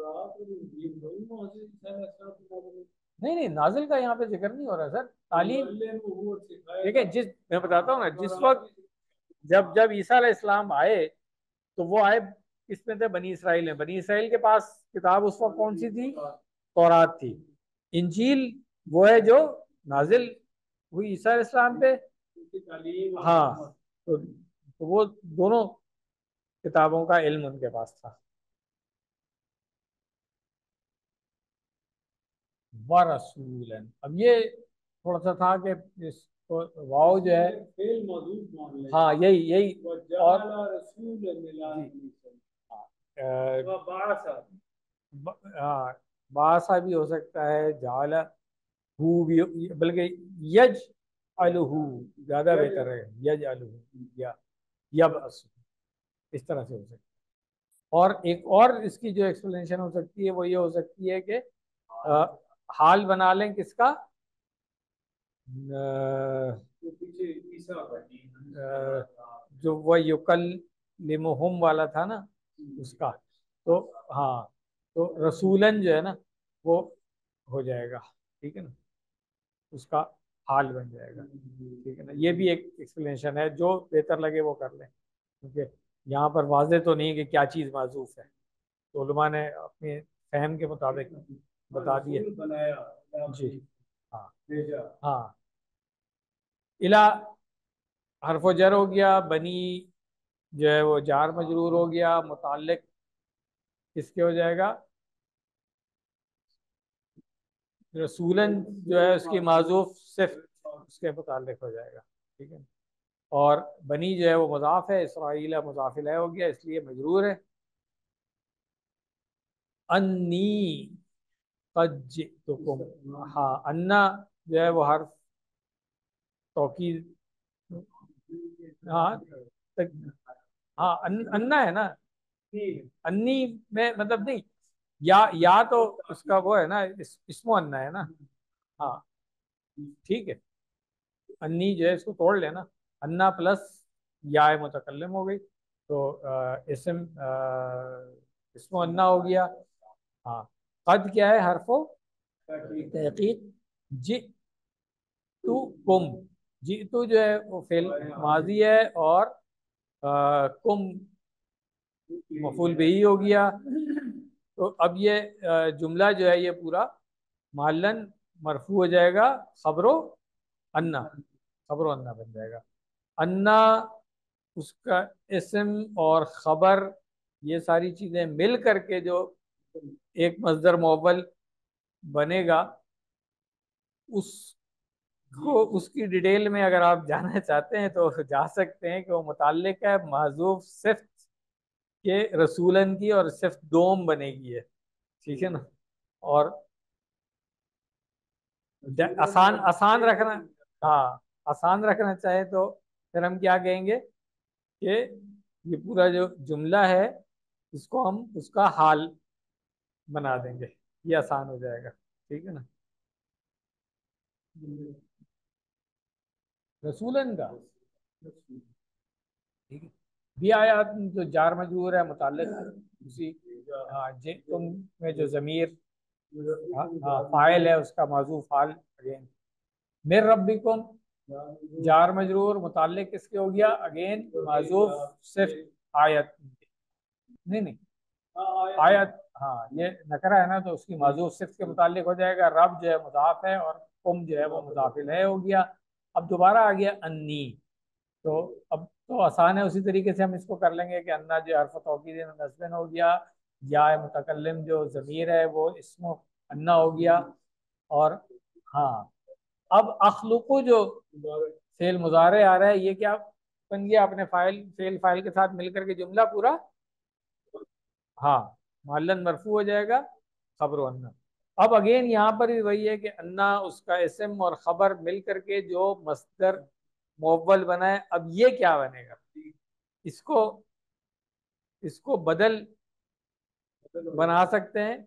نہیں نازل کا یہاں پہ ذکر نہیں ہو رہا سر، تعلیم دیکھیں، میں بتاتا ہوں نا، جس وقت جب عیسیٰ علیہ السلام آئے تو وہ آئے کس میں تھے؟ بنی اسرائیل میں. بنی اسرائیل کے پاس کتاب اس وقت کون سی تھی؟ تورات تھی. انجیل وہ ہے جو نازل ہوئی عیسیٰ علیہ السلام پہ. ہاں تو وہ دونوں کتابوں کا علم ان کے پاس تھا. وَرَسُولًا، اب یہ تھوڑا سا تھا کہ اس کو واؤ جو ہے ہاں یہی اور ہاں باسا بھی ہو سکتا ہے، جعل ہو بھی، بلکہ یج الہو زیادہ بہتر ہے، یج الہو یا یب اس طرح سے ہو سکتا ہے. اور ایک اور اس کی جو ایکسپلینیشن ہو سکتی ہے وہ یہ ہو سکتی ہے کہ حال بنا لیں کس کا؟ جو وہ یکلمہم والا تھا نا اس کا. تو ہاں تو رسولن جو ہے نا وہ ہو جائے گا، ٹھیک ہے نا، اس کا حال بن جائے گا. ٹھیک ہے نا، یہ بھی ایک ایکسپلینیشن ہے، جو بہتر لگے وہ کر لیں، کیونکہ یہاں پر واضح تو نہیں کہ کیا چیز معذوف ہے، تو علماء نے اپنے فہم کے مطابق بتا دیے. جی ہاں ہاں. الہ حرف و جر ہو گیا، بنی جو ہے وہ جار مجرور ہو گیا، متعلق کس کے ہو جائے گا؟ رسولن جو ہے اس کی معذوف صرف اس کے متعلق ہو جائے گا. ٹھیک ہے، اور بنی جو ہے وہ مضاف ہے، اسرائیل مضاف الیہ ہو گیا اس لیے مجرور ہے. انی قد جئتکم، ہاں انا جو ہے وہ حرف توکید، ہاں ہاں انا ہے نا، انی میں مطلب نہیں، یا تو اس کا وہ ہے نا، اسم و انا ہے نا. ہاں ٹھیک ہے، انی جو ہے اس کو توڑ لینا، انا پلس یا متکلم ہو گئی تو اسم و انا ہو گیا. ہاں قد کیا ہے؟ حرف و تحقیق. جئتکم، جئتو جو ہے وہ فعل ماضی ہے، اور کم مفعول بہی ہو گیا. تو اب یہ جملہ جو ہے یہ پورا محلن مرفوع ہو جائے گا، خبر و انا، خبر و انا بن جائے گا. انا اس کا اسم اور خبر، یہ ساری چیزیں مل کر کے جو ایک مصدر مؤول بنے گا، اس کو اس کی ڈیٹیل میں اگر آپ جانا چاہتے ہیں تو جا سکتے ہیں، کہ وہ متعلق ہے معذوف صفت کے رسولن کی، اور صفت دوم بنے گی ہے. ٹھیک ہے نا، اور آسان رکھنا، ہاں آسان رکھنا چاہے تو پھر ہم کیا کہیں گے کہ یہ پورا جو جملہ ہے اس کو ہم اس کا حال بنا دیں گے، یہ آسان ہو جائے گا. ٹھیک ہے نا، رسولن کا ٹھیک ہے. بھی آیات جو جار مجرور ہے متعلق اسی تم میں جو ضمیر فاعل ہے اس کا معذوف حال اگین. مر ربکم جار مجرور متعلق کس کے ہو گیا؟ اگین معذوف صرف آیت، نہیں آیت، ہاں یہ نکرہ ہے نا تو اس کی معذوف صرف کے متعلق ہو جائے گا. رب جو ہے مضاف ہے، اور کم جو ہے وہ مضاف الیہ ہو گیا. اب دوبارہ آ گیا انی، تو اب تو آسان ہے، اسی طریقے سے ہم اس کو کر لیں گے کہ انا جو حرف توکید نصبن ہو گیا، یا متکلم جو ضمیر ہے وہ اسم انا ہو گیا. اور ہاں اب اخلقو جو فعل مضارع آ رہا ہے یہ کیا بن گیا؟ اپنے فعل فاعل کے ساتھ مل کر کے جملہ پورا ہاں معلن مرفوع ہو جائے گا، خبر و انا. اب اگین یہاں پر بھی وہی ہے کہ انا اس کا اسم اور خبر مل کر کے جو مصدر مؤول بنا ہے. اب یہ کیا بنے گا؟ اس کو بدل بنا سکتے ہیں،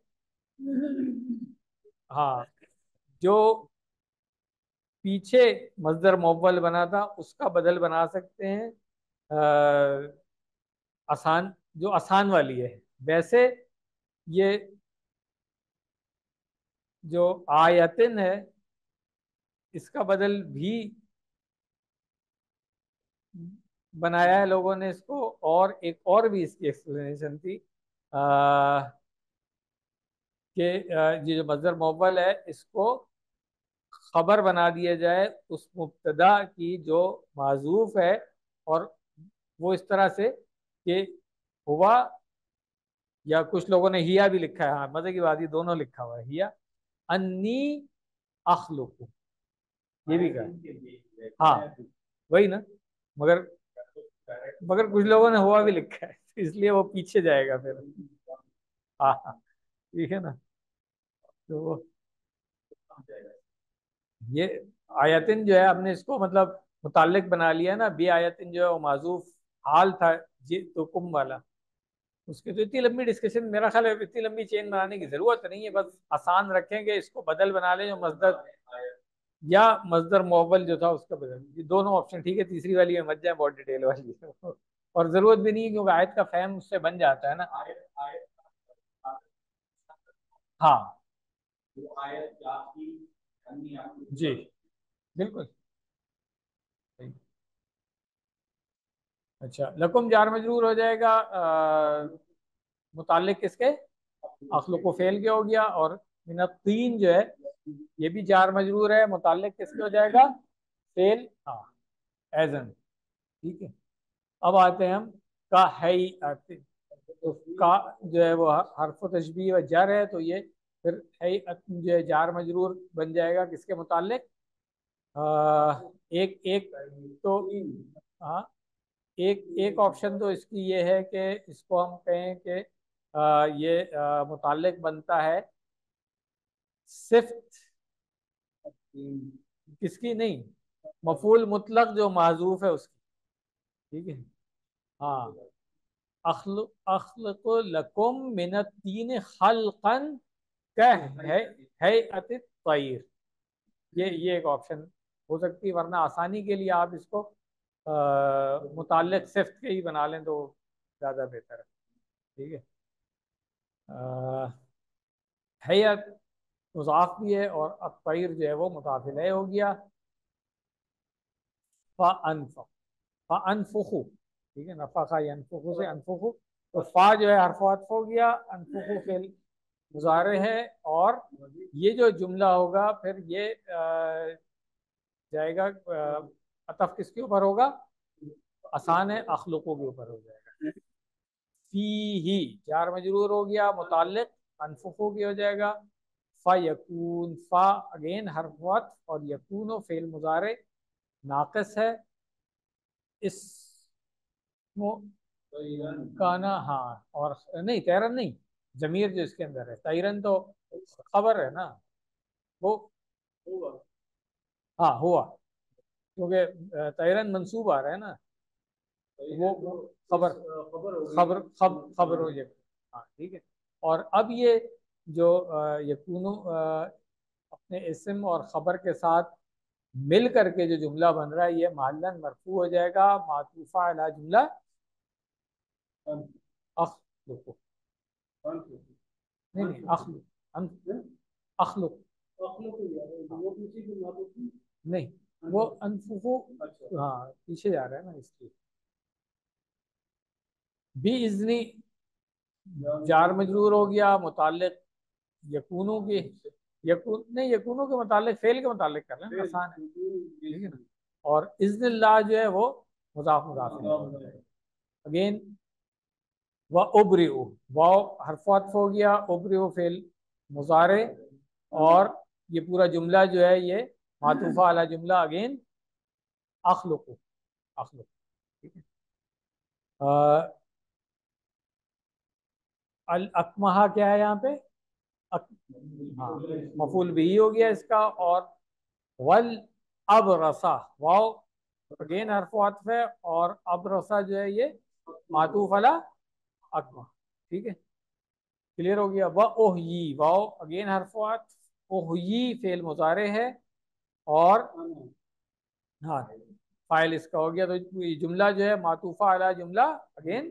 ہاں جو پیچھے مصدر مؤول بنا تھا اس کا بدل بنا سکتے ہیں، آسان جو آسان والی ہے. ویسے یہ جو آیتن ہے اس کا بدل بھی بنایا ہے لوگوں نے اس کو، اور ایک اور بھی اس کی ایکسپلینیشن تھی کہ یہ جو مصدر مؤول ہے اس کو خبر بنا دیا جائے اس مبتدا کی جو معذوف ہے، اور وہ اس طرح سے کہ ہوا، یا کچھ لوگوں نے ہیا بھی لکھا ہے، ہاں مزے کی بات، یہ دونوں لکھا ہوا ہے، ہیا انی اخلق، یہ بھی کہا، ہاں وہی نا، مگر کچھ لوگوں نے ہوا بھی لکھا ہے اس لیے وہ پیچھے جائے گا پھر، ہاں ہاں ٹھیک ہے نا. تو یہ آیتن جو ہے ہم نے اس کو مطلب متعلق بنا لیا نا، بی آیتن جو ہے وہ معذوف حال تھا جی تو کم والا، اس کی تو اتنی لمبی ڈسکشن، میرا خیال ہے اتنی لمبی چین بنانے کی ضرورت نہیں ہے، بس آسان رکھیں گے اس کو، بدل بنا لیں جو مصدر یا مصدر مؤول جو تھا اس کا بدل، یہ دونوں آپشن ٹھیک ہے، تیسری والی میں مت جائیں بہت ڈیٹیل والی اور ضرورت بھی نہیں ہے کیونکہ آیت کا فہم اس سے بن جاتا ہے نا. ہاں جی بالکل. اچھا لکم جار مجرور ہو جائے گا متعلق کس کے، اخلق و فعل کے ہو گیا، اور من الطین جو ہے یہ بھی جار مجرور ہے، متعلق کس کے ہو جائے گا، فعل، ہاں ایزن. ٹھیک ہے اب آتے ہیں ہم کا ہیئت، تو کا جو ہے وہ حرف و تشبیہ و جر ہے، تو یہ پھر ہیئت جو ہے جار مجرور بن جائے گا کس کے متعلق، ایک ایک تو ہاں ایک آپشن تو اس کی یہ ہے کہ اس کو ہم کہیں کہ یہ متعلق بنتا ہے صفت کس کی، نہیں مفعول مطلق جو معذوف ہے اس کی، ٹھیک ہے. ہاں اخلق لکم من الطین خلقا کہیئت الطیر، یہ ایک آپشن ہو سکتی ہے، ورنہ آسانی کے لیے آپ اس کو متعلق صفت کے ہی بنا لیں تو زیادہ بہتر ہے. ٹھیک ہے حیات مضاف بھی ہے، اور الطیر جو ہے وہ مضاف الیہ ہو گیا. فانفخ فانفخو، ٹھیک ہے، نفخہ ینفخو سے انفخو، تو فا جو ہے حرف عطف ہو گیا، انفخو فعل مضارع ہے، اور یہ جو جملہ ہوگا پھر یہ جائے گا عطف کس کے اوپر ہوگا، آسان ہے، اخلقوں کے اوپر ہو جائے گا. فی ہی جار مجرور ہو گیا، متعلق انفخو کی ہو جائے گا. فا یکون، فا اگین حرف عطف، اور یکون و فعل مضارع ناقص ہے، اس کانا، ہاں اور نہیں تیرن نہیں، ضمیر جو اس کے اندر ہے، تیرن تو خبر ہے نا، وہ ہاں ہوا، کیونکہ تیرن منصوب آ رہا ہے نا، وہ خبر خبر ہو جائے، ہاں ٹھیک ہے. اور اب یہ جو یکونو اپنے اسم اور خبر کے ساتھ مل کر کے جو جملہ بن رہا ہے یہ محلاً مرفوع ہو جائے گا معطوفہ علی جملہ اخلق، نہیں اخلق نہیں، وہ انفخو، ہاں پیچھے جا رہا ہے نا اس لیے. بھی اذنی جار مجرور ہو گیا، متعلق یکونوں کے، یکون نہیں، یکونوں کے متعلق فعل کے متعلق کر لیں آسان ہے، ٹھیک ہے نا. اور اذن اللہ جو ہے وہ مضاف اگین. و ابرئ، واو حرف عطف ہو گیا، ابرئ فعل مضارع، اور یہ پورا جملہ جو ہے یہ معطوفہ علی جملہ اگین اخلق، ٹھیک ہے. الاکمہ کیا ہے یہاں پہ، ہاں مفعول بھی ہو گیا اس کا، اور ول ابرسا، واو اگین حرف عطف ہے، اور ابرسا جو ہے یہ معطوف علی اکمہ، ٹھیک ہے کلیئر ہو گیا. واوحیی، واو اگین حرف عطف، اوحیی فعل مضارع ہے، اور ہاں فاعل اس کا ہو گیا، تو یہ جملہ جو ہے معطوفہ علی جملہ اگین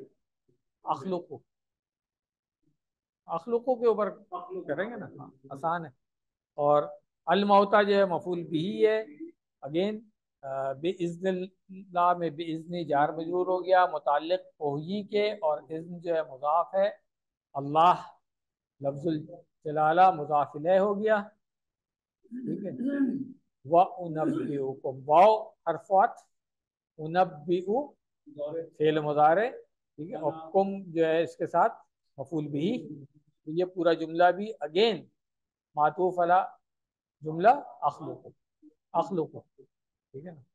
اخلقوں کے اوپر کریں گے نا، آسان ہے. اور الموتا جو ہے مفعول بھی ہے اگین بِإِذْنِ اللہ میں بِإِذْنِ جار مجرور ہو گیا متعلق وہی کے، اور اذن جو ہے مضاف ہے، اللہ لفظ الجلالہ مضاف الیہ ہو گیا، ٹھیک ہے۔ وَأُنَبِّئُكُمْ واو حرف عطف، اُنَبِّئُ فعل مضارع، ٹھیک ہے، اور کم جو ہے اس کے ساتھ مفعول بھی، یہ پورا جملہ بھی اگین معطوف علی جملہ اخلق، ٹھیک ہے نا۔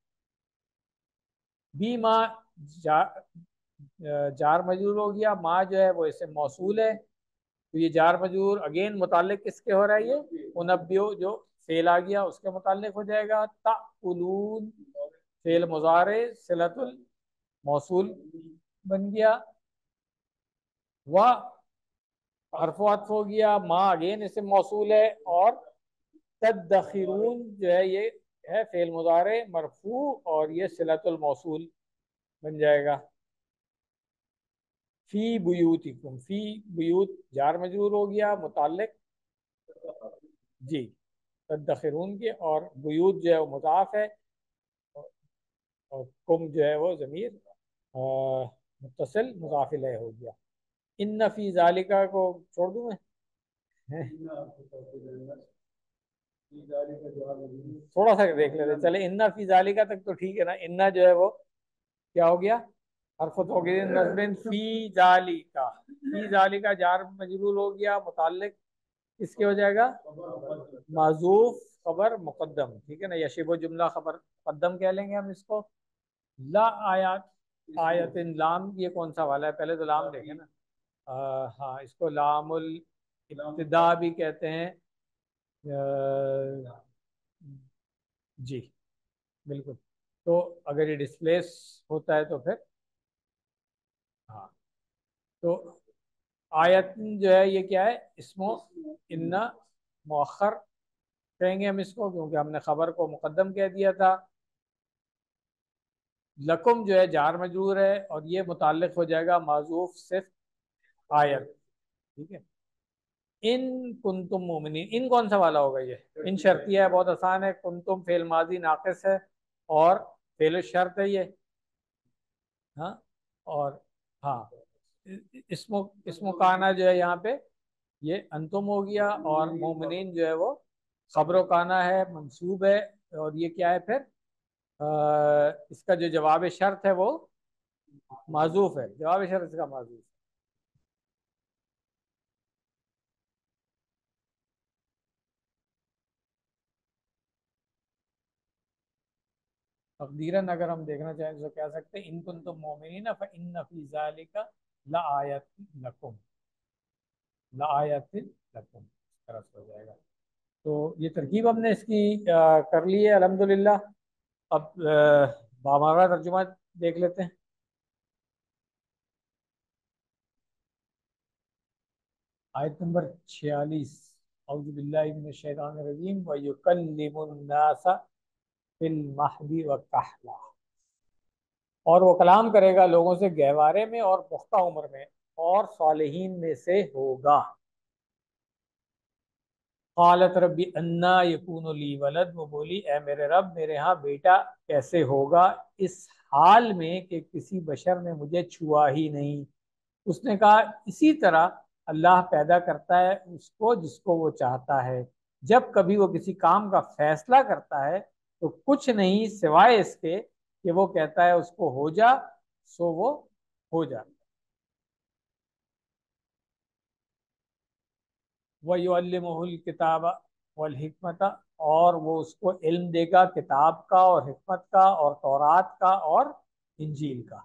بی ما جار مجرور ہو گیا، ما جو ہے وہ اسم موصول ہے، تو یہ جار مجرور اگین متعلق کس کے ہو رہا ہے، یہ انبیو جو فعل آ گیا اس کے متعلق ہو جائے گا۔ تأکلون فعل مضارع صلۃ الموصول بن گیا، و حرف عطف ہو گیا، ما اگین اسم موصول ہے، اور تدخرون جو ہے یہ ہے فعل مضارع مرفوع اور یہ صلۃ الموصول بن جائے گا۔ فی بیوتکم، فی بیوت جار مجرور ہو گیا متعلق جی تدخرون کے، اور بیوت جو ہے وہ مضاف ہے، اور کم جو ہے وہ ضمیر متصل مضاف الیہ ہو گیا۔ ان فی ذالکہ کو چھوڑ دوں میں، تھوڑا سا دیکھ لیتے چلے، ان فی ذالکہ تک تو ٹھیک ہے نا، ان جو ہے وہ کیا ہو گیا، حرف ہو گیا نصب، فی ذالکہ، فی ذالکہ جار مجرور ہو گیا متعلق اس کے ہو جائے گا معذوف خبر مقدم، ٹھیک ہے نا، یشبہ جملہ خبر مقدم کہہ لیں گے ہم اس کو۔ لا آیات، آیت لام یہ کون سا والا ہے، پہلے تو لام دیکھیں نا، ہاں اس کو لام الابتداء بھی کہتے ہیں، جی بالکل، تو اگر یہ ڈسپلیس ہوتا ہے تو پھر ہاں، تو آیت جو ہے یہ کیا ہے، اسمو ان مؤخر کہیں گے ہم اس کو، کیونکہ ہم نے خبر کو مقدم کہہ دیا تھا۔ لکم جو ہے جار مجرور ہے، اور یہ متعلق ہو جائے گا معذوف صرف آیت، ٹھیک ہے۔ ان کنتم مومنین، ان کون سا والا ہوگا، یہ ان شرطیہ ہے، بہت آسان ہے، کنتم فعل ماضی ناقص ہے اور فعل الشرط ہے یہ، ہاں، اور ہاں اسم کانا جو ہے یہاں پہ یہ انتم ہو گیا، اور مومنین جو ہے وہ خبر و کانا ہے منصوب ہے، اور یہ کیا ہے پھر اس کا جو جواب شرط ہے وہ معذوف ہے، جواب شرط اس کا معذوف ہے۔ تقدیراً اگر ہم دیکھنا چاہیں تو کہہ سکتے ہیں ان کنتم مومنین فإن فی ذلک لآیۃ لکم، لآیۃ لکم، اس طرح سے ہو جائے گا۔ تو یہ ترکیب ہم نے اس کی کر لی ہے الحمدللہ۔ اب بامعنی ترجمہ دیکھ لیتے ہیں۔ آیت نمبر 46، اعوذ باللہ من الشیطان الرجیم، وَيُكَلِّمُ النَّاسَ فِي الْمَهْدِ وَكَهْلًا، اور وہ کلام کرے گا لوگوں سے گہوارے میں اور پختہ عمر میں، اور صالحین میں سے ہوگا۔ قالت ربی انا یکون لی ولد، وہ بولی اے میرے رب میرے ہاں بیٹا کیسے ہوگا، اس حال میں کہ کسی بشر نے مجھے چھوا ہی نہیں۔ اس نے کہا اسی طرح اللہ پیدا کرتا ہے اس کو جس کو وہ چاہتا ہے، جب کبھی وہ کسی کام کا فیصلہ کرتا ہے تو کچھ نہیں سوائے اس کے کہ وہ کہتا ہے اس کو ہو جا، سو وہ ہو جا۔ وَيُعَلِّمُهُ الْكِتَابَ وَالْحِکْمَةَ، اور وہ اس کو علم دے گا کتاب کا اور حکمت کا اور تورات کا اور انجیل کا۔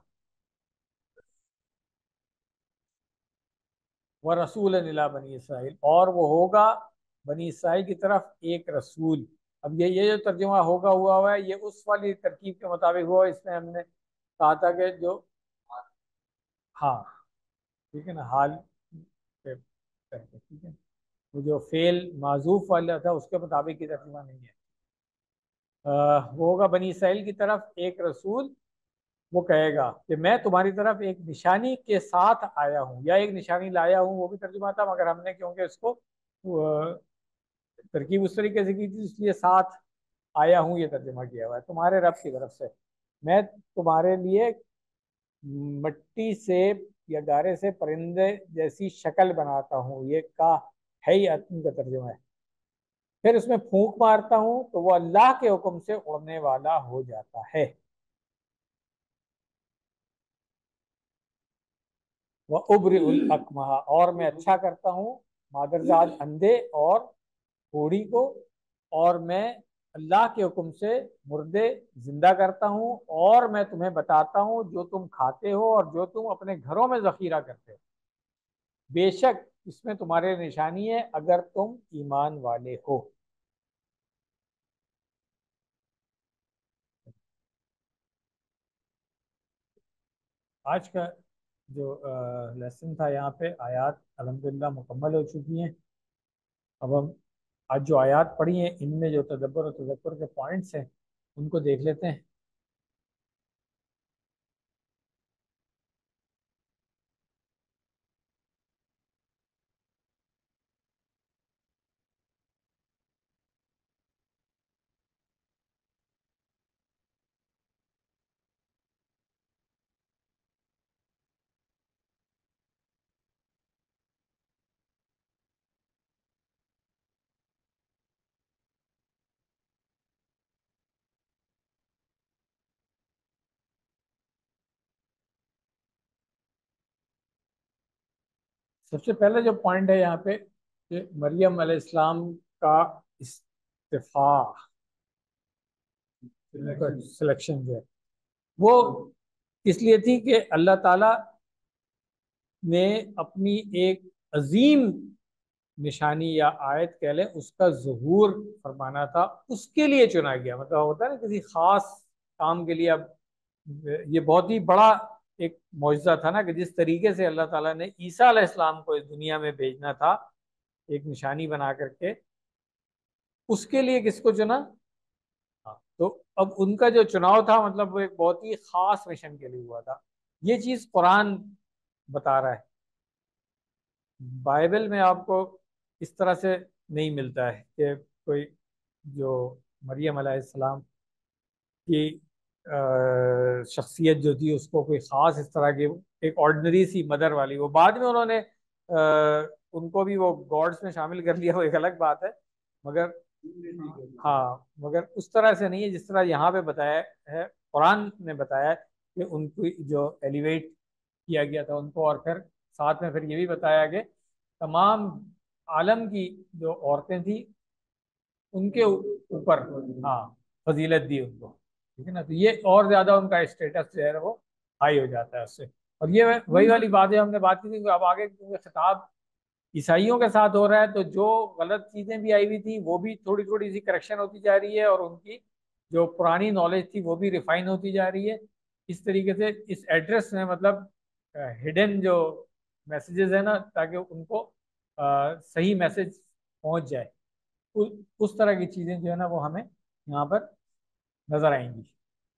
وَرَسُولًا إِلَىٰ بَنِي اسرائیل، اور وہ ہوگا بنی اسرائیل کی طرف ایک رسول۔ اب یہ جو ترجمہ ہوگا ہوا ہے یہ اس والی ترکیب کے مطابق ہوا، اس میں ہم نے کہا تھا کہ جو ہاں ٹھیک ہے نا، حال ٹھیک ہے، وہ جو فعل معذوف والا تھا اس کے مطابق کی ترجمہ نہیں ہے۔ وہ ہوگا بنی اسرائیل کی طرف ایک رسول، وہ کہے گا کہ میں تمہاری طرف ایک نشانی کے ساتھ آیا ہوں، یا ایک نشانی لایا ہوں، وہ بھی ترجمہ تھا، مگر ہم نے کیونکہ اس کو ترکیب اس طریقے سے کی تھی اس لیے ساتھ آیا ہوں یہ ترجمہ کیا ہوا ہے تمہارے رب کی طرف سے، میں تمہارے لیے مٹی سے یا گارے سے پرندے جیسی شکل بناتا ہوں، یہ کا ہیئت کا ترجمہ ہے، پھر اس میں پھونک مارتا ہوں تو وہ اللہ کے حکم سے اڑنے والا ہو جاتا ہے۔ وہ ابر الاکمہ، اور میں اچھا کرتا ہوں مادرزاد اندھے اور کوڑی کو، اور میں اللہ کے حکم سے مردے زندہ کرتا ہوں، اور میں تمہیں بتاتا ہوں جو تم کھاتے ہو اور جو تم اپنے گھروں میں ذخیرہ کرتے ہو، بے شک اس میں تمہارے نشانی ہے اگر تم ایمان والے ہو۔ آج کا جو لیسن تھا یہاں پہ آیات الحمدللہ مکمل ہو چکی ہیں۔ اب ہم آج جو آیات پڑھی ہیں ان میں جو تدبر و تذکر کے پوائنٹس ہیں ان کو دیکھ لیتے ہیں۔ سب سے پہلے جو پوائنٹ ہے یہاں پہ کہ مریم علیہ السلام کا استفاء سلیکشن جو ہے وہ اس لیے تھی کہ اللہ تعالی نے اپنی ایک عظیم نشانی یا آیت کہہ لیں اس کا ظہور فرمانا تھا، اس کے لیے چنا گیا۔ مطلب ہوتا ہے نا کسی خاص کام کے لیے، اب یہ بہت ہی بڑا ایک معجزہ تھا نا کہ جس طریقے سے اللہ تعالیٰ نے عیسیٰ علیہ السلام کو اس دنیا میں بھیجنا تھا ایک نشانی بنا کر کے، اس کے لیے کس کو چنا؟ تو اب ان کا جو چناؤ تھا مطلب وہ ایک بہت ہی خاص مشن کے لیے ہوا تھا۔ یہ چیز قرآن بتا رہا ہے، بائبل میں آپ کو اس طرح سے نہیں ملتا ہے کہ کوئی جو مریم علیہ السلام کی شخصیت جو تھی اس کو کوئی خاص اس طرح کی ایک آرڈنری سی مدر والی، وہ بعد میں انہوں نے ان کو بھی وہ گاڈس میں شامل کر لیا، وہ ایک الگ بات ہے، مگر ہاں مگر اس طرح سے نہیں ہے جس طرح یہاں پہ بتایا ہے، قرآن نے بتایا ہے کہ ان کو جو ایلیویٹ کیا گیا تھا ان کو، اور پھر ساتھ میں پھر یہ بھی بتایا کہ تمام عالم کی جو عورتیں تھیں ان کے اوپر ہاں فضیلت دی ان کو، ٹھیک ہے نا، تو یہ اور زیادہ ان کا اسٹیٹس جو ہے وہ ہائی ہو جاتا ہے اس سے۔ اور یہ وہی والی بات ہے ہم نے بات کی تھی کہ اب آگے کیونکہ خطاب عیسائیوں کے ساتھ ہو رہا ہے تو جو غلط چیزیں بھی آئی ہوئی تھی وہ بھی تھوڑی تھوڑی سی کریکشن ہوتی جا رہی ہے، اور ان کی جو پرانی نالج تھی وہ بھی ریفائن ہوتی جا رہی ہے۔ اس طریقے سے اس ایڈریس میں مطلب ہڈن جو میسیجز ہیں نا تاکہ ان کو صحیح میسج پہنچ جائے، اس طرح کی چیزیں جو ہے نا وہ ہمیں یہاں پر نظر آئیں گی۔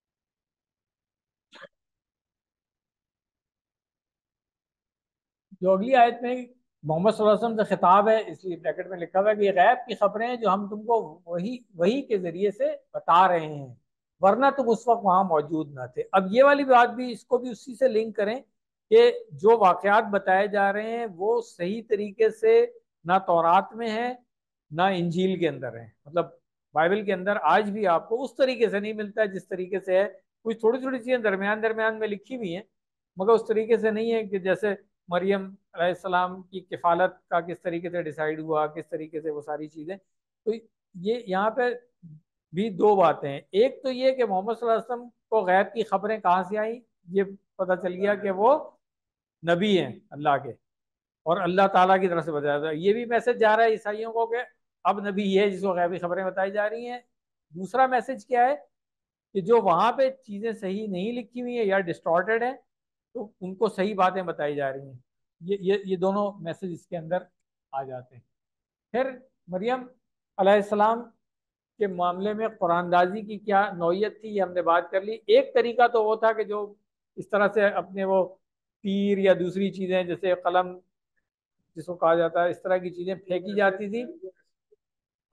جو اگلی آیت میں محمد صلی اللہ علیہ وسلم سے خطاب ہے، اس لیے بریکٹ میں لکھا ہوا ہے کہ یہ غیب کی خبریں ہیں جو ہم تم کو وہی کے ذریعے سے بتا رہے ہیں، ورنہ تم اس وقت وہاں موجود نہ تھے۔ اب یہ والی بات بھی اس کو بھی اسی سے لنک کریں کہ جو واقعات بتائے جا رہے ہیں وہ صحیح طریقے سے نہ تورات میں ہے نہ انجیل کے اندر ہے، مطلب بائبل کے اندر آج بھی آپ کو اس طریقے سے نہیں ملتا ہے جس طریقے سے ہے، کچھ تھوڑی تھوڑی چیزیں درمیان درمیان میں لکھی ہوئی ہیں مگر اس طریقے سے نہیں ہے کہ جیسے مریم علیہ السلام کی کفالت کا کس طریقے سے ڈیسائیڈ ہوا، کس طریقے سے وہ ساری چیزیں۔ تو یہ یہاں پہ بھی دو باتیں ہیں، ایک تو یہ کہ محمد صلی اللہ علیہ وسلم کو غیب کی خبریں کہاں سے آئیں، یہ پتہ چل گیا کہ وہ نبی ہیں اللہ کے اور اللہ تعالیٰ کی طرف سے بتایا تھا۔ یہ بھی میسج جا رہا ہے عیسائیوں کو کہ اب نبی یہ ہے جس کو غیبی خبریں بتائی جا رہی ہیں۔ دوسرا میسج کیا ہے کہ جو وہاں پہ چیزیں صحیح نہیں لکھی ہوئی ہیں یا ڈسٹارٹیڈ ہیں تو ان کو صحیح باتیں بتائی جا رہی ہیں۔ یہ دونوں میسج اس کے اندر آ جاتے ہیں۔ پھر مریم علیہ السلام کے معاملے میں قرآن دازی کی کیا نوعیت تھی یہ ہم نے بات کر لی۔ ایک طریقہ تو وہ تھا کہ جو اس طرح سے اپنے وہ تیر یا دوسری چیزیں جیسے قلم جس کو کہا جاتا ہے اس طرح کی چیزیں پھینکی جاتی تھی،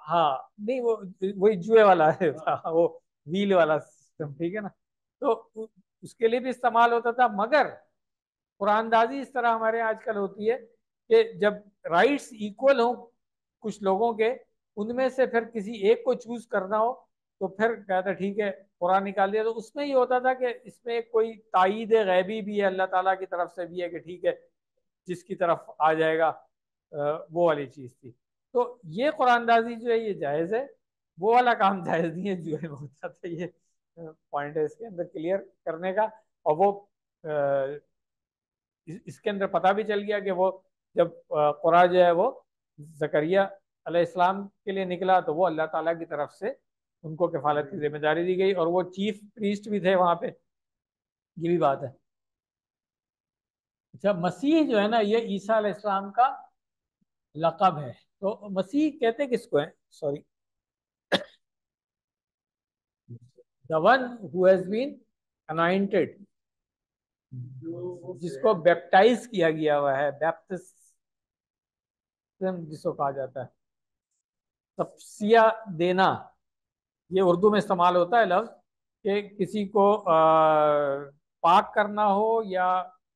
ہاں نہیں وہ وہی جوئے والا ہے وہ ویل والا سسٹم، ٹھیک ہے نا، تو اس کے لیے بھی استعمال ہوتا تھا. مگر قرآن دازی اس طرح ہمارے آج کل ہوتی ہے کہ جب رائٹس ایکول ہوں کچھ لوگوں کے، ان میں سے پھر کسی ایک کو چوز کرنا ہو تو پھر کہتا ٹھیک ہے قرآن نکال دیا. تو اس میں یہ ہوتا تھا کہ اس میں کوئی تائید غیبی بھی ہے اللہ تعالیٰ کی طرف سے بھی ہے کہ ٹھیک ہے جس کی طرف آ جائے گا وہ والی چیز تھی. تو یہ قرآن دازی جو ہے یہ جائز ہے، وہ والا کام جائز نہیں ہے جو ہے ہوتا تھا. یہ پوائنٹ ہے اس کے اندر کلیئر کرنے کا. اور وہ اس کے اندر پتہ بھی چل گیا کہ وہ جب قرآن جو ہے وہ زکریا علیہ السلام کے لیے نکلا تو وہ اللہ تعالیٰ کی طرف سے ان کو کفالت کی ذمہ داری دی گئی، اور وہ چیف پریسٹ بھی تھے وہاں پہ. یہ بھی بات ہے. اچھا مسیح جو ہے نا یہ عیسیٰ علیہ السلام کا لقب ہے. تو مسیح کہتے کس کو ہیں؟ Sorry, the one who has been anointed، جس کو بیپٹائز کیا گیا ہوا ہے، بیپٹسم جس کو کہا جاتا ہے، تفسیہ دینا. یہ اردو میں استعمال ہوتا ہے لفظ کہ کسی کو پاک کرنا ہو یا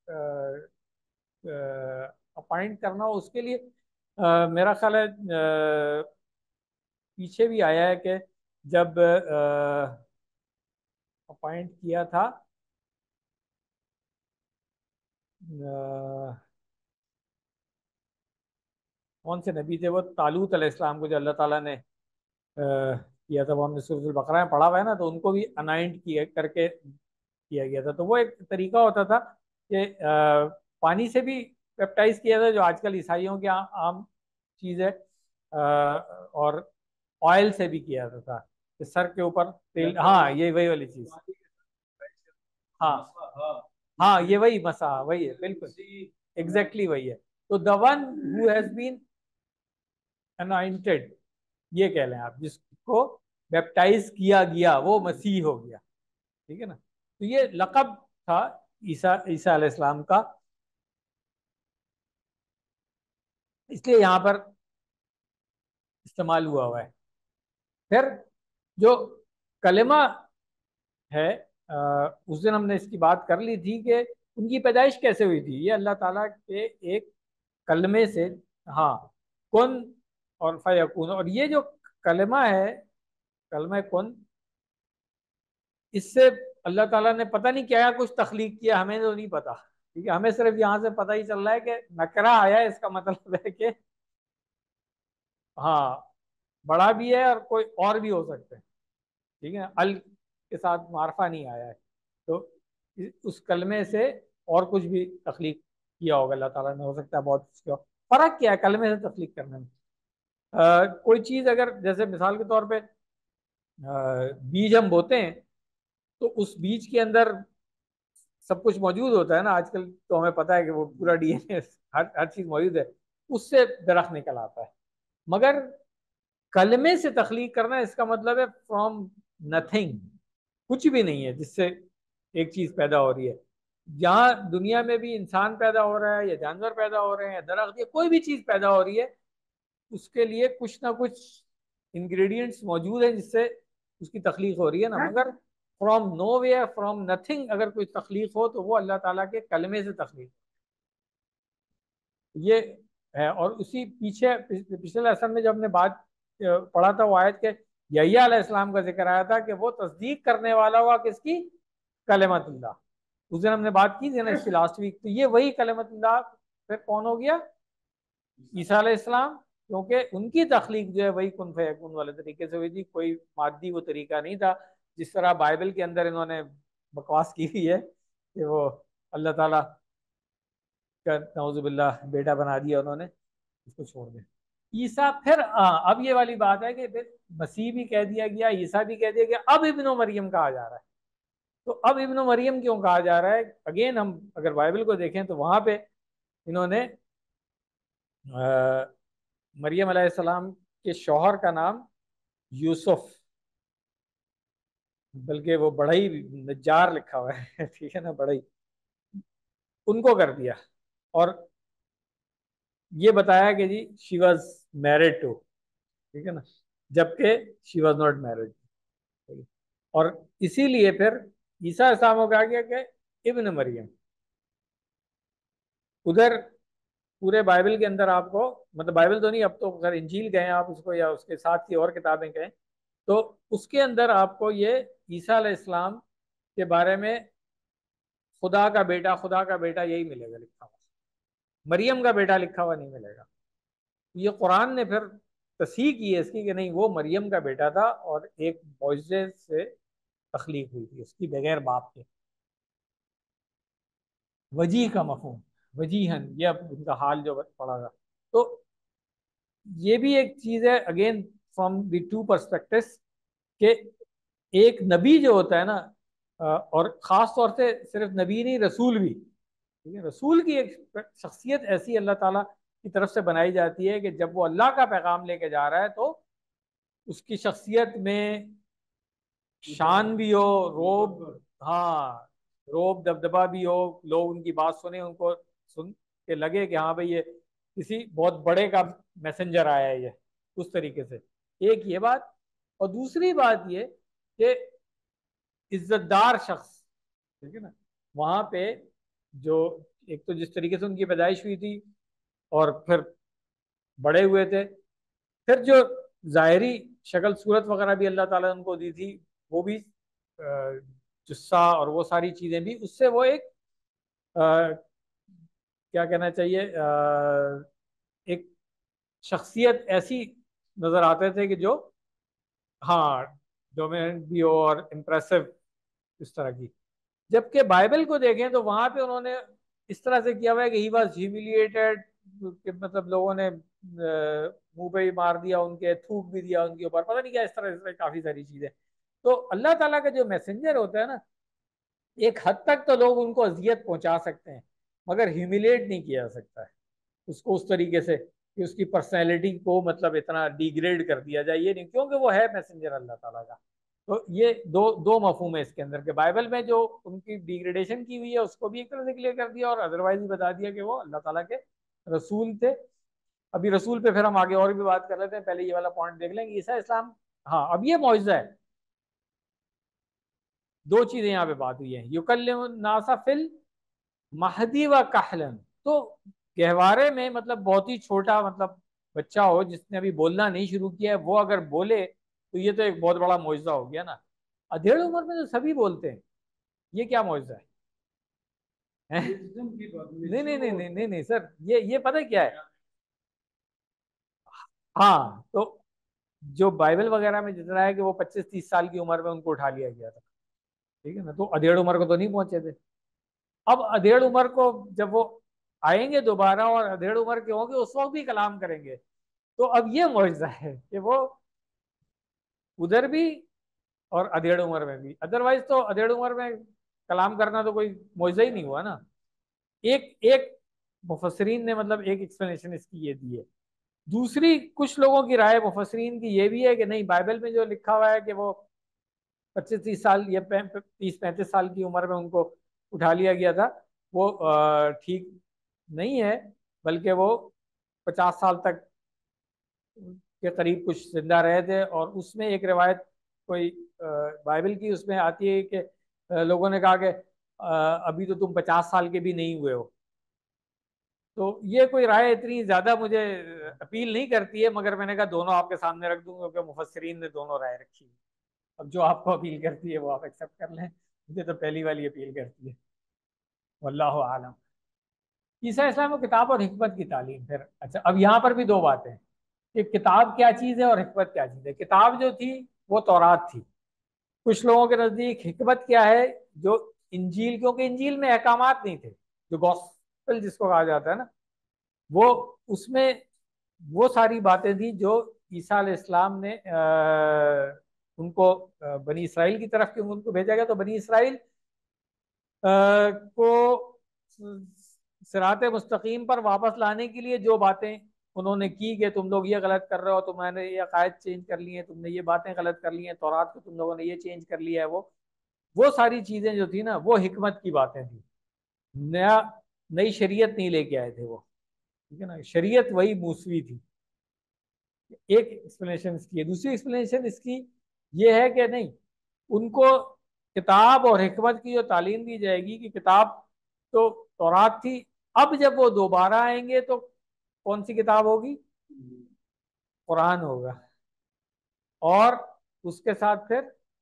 اپائنٹ کرنا ہو. اس کے لیے میرا خیال ہے پیچھے بھی آیا ہے کہ جب اپائنٹ کیا تھا کون سے نبی تھے وہ، طالوت علیہ السلام کو جو اللہ تعالیٰ نے کیا تھا، وہ ہم نے سورۃ البقرہ میں پڑھا ہوا ہے نا، تو ان کو بھی انائنٹ کر کے کیا گیا تھا. تو وہ ایک طریقہ ہوتا تھا کہ پانی سے بھی بیپٹائز کیا تھا جو آج کل عیسائیوں کی عام چیز ہے، اور آئل سے بھی کیا جاتا تھا کہ سر کے اوپر تیل. ہاں یہ وہی والی چیز، ہاں ہاں یہ وہی مسا وہی ہے، بالکل ایگزیکٹلی وہی ہے. تو the one who has been anointed یہ کہہ لیں آپ، جس کو بیپٹائز کیا گیا وہ مسیح ہو گیا، ٹھیک ہے نا. تو یہ لقب تھا عیسیٰ علیہ السلام کا، اس لیے یہاں پر استعمال ہوا ہے. پھر جو کلمہ ہے اس دن ہم نے اس کی بات کر لی تھی کہ ان کی پیدائش کیسے ہوئی تھی. یہ اللہ تعالیٰ کے ایک کلمے سے، ہاں کن اور فیکون، اور یہ جو کلمہ ہے کلمہ کن، اس سے اللہ تعالیٰ نے پتہ نہیں کیا کچھ تخلیق کیا، ہمیں تو نہیں پتا. ٹھیک ہے، ہمیں صرف یہاں سے پتہ ہی چل رہا ہے کہ نکرہ آیا ہے، اس کا مطلب ہے کہ ہاں بڑا بھی ہے اور کوئی اور بھی ہو سکتے ہیں. ٹھیک ہے، ال کے ساتھ معرفہ نہیں آیا ہے. تو اس کلمے سے اور کچھ بھی تخلیق کیا ہوگا اللہ تعالیٰ نے، ہو سکتا ہے بہت کچھ کیا. فرق کیا ہے کلمے سے تخلیق کرنے میں؟ کوئی چیز اگر جیسے مثال کے طور پہ بیج ہم بوتے ہیں تو اس بیج کے اندر سب کچھ موجود ہوتا ہے نا. آج کل تو ہمیں پتا ہے کہ وہ پورا ڈی این اے ہر چیز موجود ہے، اس سے درخت نکل آتا ہے. مگر کلمے سے تخلیق کرنا اس کا مطلب ہے فرام نتھنگ، کچھ بھی نہیں ہے جس سے ایک چیز پیدا ہو رہی ہے. جہاں دنیا میں بھی انسان پیدا ہو رہا ہے یا جانور پیدا ہو رہے ہیں یا درخت یا کوئی بھی چیز پیدا ہو رہی ہے، اس کے لیے کچھ نہ کچھ انگریڈینٹس موجود ہیں جس سے اس کی تخلیق ہو رہی ہے نا. مگر from nowhere, from nothing اگر کوئی تخلیق ہو تو وہ اللہ تعالیٰ کے کلمے سے تخلیق یہ ہے. اور اسی پچھلے لیسن میں جب ہم نے بات پڑھا تھا وہ آیت کہ یحییٰ علیہ السلام کا ذکر آیا تھا کہ وہ تصدیق کرنے والا ہوا کس کی؟ کلمت اللہ. اس دن ہم نے بات کی تھی نا اس کی لاسٹ ویک. تو یہ وہی کلمت اللہ پھر کون ہو گیا؟ عیسیٰ علیہ السلام، کیونکہ ان کی تخلیق جو ہے وہی کن فیکون والے طریقے سے ہوئی تھی. کوئی مادی وہ طریقہ نہیں تھا جس طرح بائبل کے اندر انہوں نے بکواس کی ہوئی ہے کہ وہ اللہ تعالیٰ کا نعوذ باللہ بیٹا بنا دیا انہوں نے، اس کو چھوڑ دیں. عیسیٰ پھر اب یہ والی بات ہے کہ مسیح بھی کہہ دیا گیا، عیسیٰ بھی کہہ دیا گیا، اب ابن مریم کہا جا رہا ہے. تو اب ابن مریم کیوں کہا جا رہا ہے؟ اگین ہم اگر بائبل کو دیکھیں تو وہاں پہ انہوں نے مریم علیہ السلام کے شوہر کا نام یوسف، بلکہ وہ بڑا ہی نجار لکھا ہوا ہے ٹھیک ہے نا، بڑا ہی ان کو کر دیا. اور یہ بتایا کہ جی شی واز میرڈ ٹو، ٹھیک ہے نا. جبکہ شی واز ناٹ میرڈ. اور اسی لیے پھر عیسیٰ علیہ السلام کو کہا گیا کہ ابن مریم. ادھر پورے بائبل کے اندر آپ کو، مطلب بائبل تو نہیں، اب تو اگر انجیل کہیں آپ اس کو یا اس کے ساتھ کی اور کتابیں کہیں، تو اس کے اندر آپ کو یہ عیسیٰ علیہ السلام کے بارے میں خدا کا بیٹا، خدا کا بیٹا یہی ملے گا لکھا ہوا، مریم کا بیٹا لکھا ہوا نہیں ملے گا. یہ قرآن نے پھر تصحیح کی ہے اس کی کہ نہیں، وہ مریم کا بیٹا تھا اور ایک معجزے سے تخلیق ہوئی تھی اس کی بغیر باپ کے. وجیح کا مفہوم، وجیحن، یہ اب ان کا حال جو پڑا تھا. تو یہ بھی ایک چیز ہے again from the two perspectives کہ ایک نبی جو ہوتا ہے نا، اور خاص طور سے صرف نبی نہیں، رسول بھی، ٹھیک ہے، رسول کی ایک شخصیت ایسی اللہ تعالیٰ کی طرف سے بنائی جاتی ہے کہ جب وہ اللہ کا پیغام لے کے جا رہا ہے تو اس کی شخصیت میں شان بھی ہو، روب، ہاں، روب دبدبا بھی ہو، لوگ ان کی بات سنیں، ان کو سن کے لگے کہ ہاں بھئی یہ کسی بہت بڑے کا میسنجر آیا ہے یہ، اس طریقے سے. ایک یہ بات، اور دوسری بات یہ کہ عزت دار شخص، ٹھیک ہے نا، وہاں پہ جو ایک تو جس طریقے سے ان کی پیدائش ہوئی تھی اور پھر بڑے ہوئے تھے، پھر جو ظاہری شکل صورت وغیرہ بھی اللہ تعالیٰ نے ان کو دی تھی، وہ بھی جسہ اور وہ ساری چیزیں بھی، اس سے وہ ایک کیا کہنا چاہیے، ایک شخصیت ایسی نظر آتے تھے کہ جو ہاں ڈومیننٹ بھی ہو اور امپریسو اس طرح کی. جبکہ بائبل کو دیکھیں تو وہاں پہ انہوں نے اس طرح سے کیا ہوا ہے کہ ہی واز ہیوملیٹڈ، کہ مطلب لوگوں نے منہ پہ ہی مار دیا، ان کے تھوک بھی دیا ان کے اوپر، پتہ نہیں کیا، اس طرح کافی ساری چیزیں. تو اللہ تعالیٰ کا جو میسنجر ہوتا ہے نا، ایک حد تک تو لوگ ان کو اذیت پہنچا سکتے ہیں مگر ہیوملیٹ نہیں کیا جا سکتا ہے اس کو اس طریقے سے کہ اس کی پرسنالٹی کو مطلب اتنا ڈیگریڈ کر دیا جائے، یہ نہیں، کیونکہ وہ ہے میسنجر اللہ تعالیٰ کا. تو یہ دو مفہوم ہے اس کے اندر کہ بائبل میں جو ان کی ڈیگریڈیشن کی ہوئی ہے اس کو بھی ایک طرح سے کلیئر کر دیا، اور ادروائز بھی بتا دیا کہ وہ اللہ تعالیٰ کے رسول تھے. ابھی رسول پہ پھر ہم آگے اور بھی بات کر لیتے ہیں، پہلے یہ والا پوائنٹ دیکھ لیں گے عیسیٰ اسلام. ہاں، اب یہ معجزہ ہے، دو چیزیں یہاں پہ بات ہوئی ہیں، یکلم الناس فی المہدی و کہلن. تو گہوارے میں مطلب بہت ہی چھوٹا مطلب بچہ ہو جس نے ابھی بولنا نہیں شروع کیا ہے، وہ اگر بولے تو یہ تو ایک بہت بڑا معجزہ ہو گیا نا. ادھیڑ عمر میں تو سبھی بولتے ہیں، یہ کیا معجزہ ہے؟ نہیں نہیں نہیں نہیں نہیں نہیں سر، یہ پتہ کیا ہے، ہاں، تو جو بائبل وغیرہ میں جتنا ہے کہ وہ 25-30 سال کی عمر میں ان کو اٹھا لیا گیا تھا، ٹھیک ہے نا، تو ادھیڑ عمر کو تو نہیں پہنچے تھے. اب ادھیڑ عمر کو جب وہ آئیں گے دوبارہ اور ادھیڑ عمر کے ہوں گے اس وقت بھی کلام کریں گے، تو اب یہ معجزہ ہے کہ وہ ادھر بھی اور ادھیڑ عمر میں بھی. ادروائز تو ادھیڑ عمر میں کلام کرنا تو کوئی معجزہ ہی نہیں ہوا نا. ایک مفسرین نے مطلب ایک ایکسپلینیشن اس کی یہ دی ہے. دوسری کچھ لوگوں کی رائے مفسرین کی یہ بھی ہے کہ نہیں، بائبل میں جو لکھا ہوا ہے کہ وہ 25-30 سال یا 30-35 سال کی عمر میں ان کو اٹھا لیا گیا تھا، وہ ٹھیک نہیں ہے، بلکہ وہ 50 سال تک کے قریب کچھ زندہ رہے تھے. اور اس میں ایک روایت کوئی بائبل کی اس میں آتی ہے کہ لوگوں نے کہا کہ ابھی تو تم 50 سال کے بھی نہیں ہوئے ہو. تو یہ کوئی رائے اتنی زیادہ مجھے اپیل نہیں کرتی ہے، مگر میں نے کہا دونوں آپ کے سامنے رکھ دوں گا کہ مفسرین نے دونوں رائے رکھی ہے. اب جو آپ کو اپیل کرتی ہے وہ آپ ایکسیپٹ کر لیں، مجھے تو پہلی والی اپیل کرتی ہے، واللہ عالم. عیسیٰ اسلام کو کتاب اور حکمت کی تعلیم. پھر اچھا، اب یہاں پر بھی دو باتیں کہ کتاب کیا چیز ہے اور حکمت کیا چیز ہے. کتاب جو تھی وہ تورات تھی. کچھ لوگوں کے نزدیک حکمت کیا ہے، جو انجیل، کیونکہ انجیل میں احکامات نہیں تھے، جو گوسپل جس کو کہا جاتا ہے نا، وہ اس میں وہ ساری باتیں تھیں جو عیسیٰ علیہ السلام نے ان کو بنی اسرائیل کی طرف کیوں ان کو بھیجا گیا، تو بنی اسرائیل کو صراط مستقیم پر واپس لانے کے لیے جو باتیں انہوں نے کی کہ تم لوگ یہ غلط کر رہے ہو، تم نے یہ عقائد چینج کر لی ہیں، تم نے یہ باتیں غلط کر لی ہیں، تورات کو تم لوگوں نے یہ چینج کر لیا ہے، وہ ساری چیزیں جو تھی نا وہ حکمت کی باتیں تھیں. نئی شریعت نہیں لے کے آئے تھے وہ، ٹھیک ہے نا، شریعت وہی موسوی تھی. ایک ایکسپلینیشن اس کی ہے۔ دوسری ایکسپلینیشن اس کی یہ ہے کہ نہیں، ان کو کتاب اور حکمت کی جو تعلیم دی جائے گی کہ کتاب تو تورات تھی، اب جب وہ دوبارہ آئیں گے تو کون سی کتاب ہوگی؟ قرآن ہوگا، اور اس کے ساتھ پھر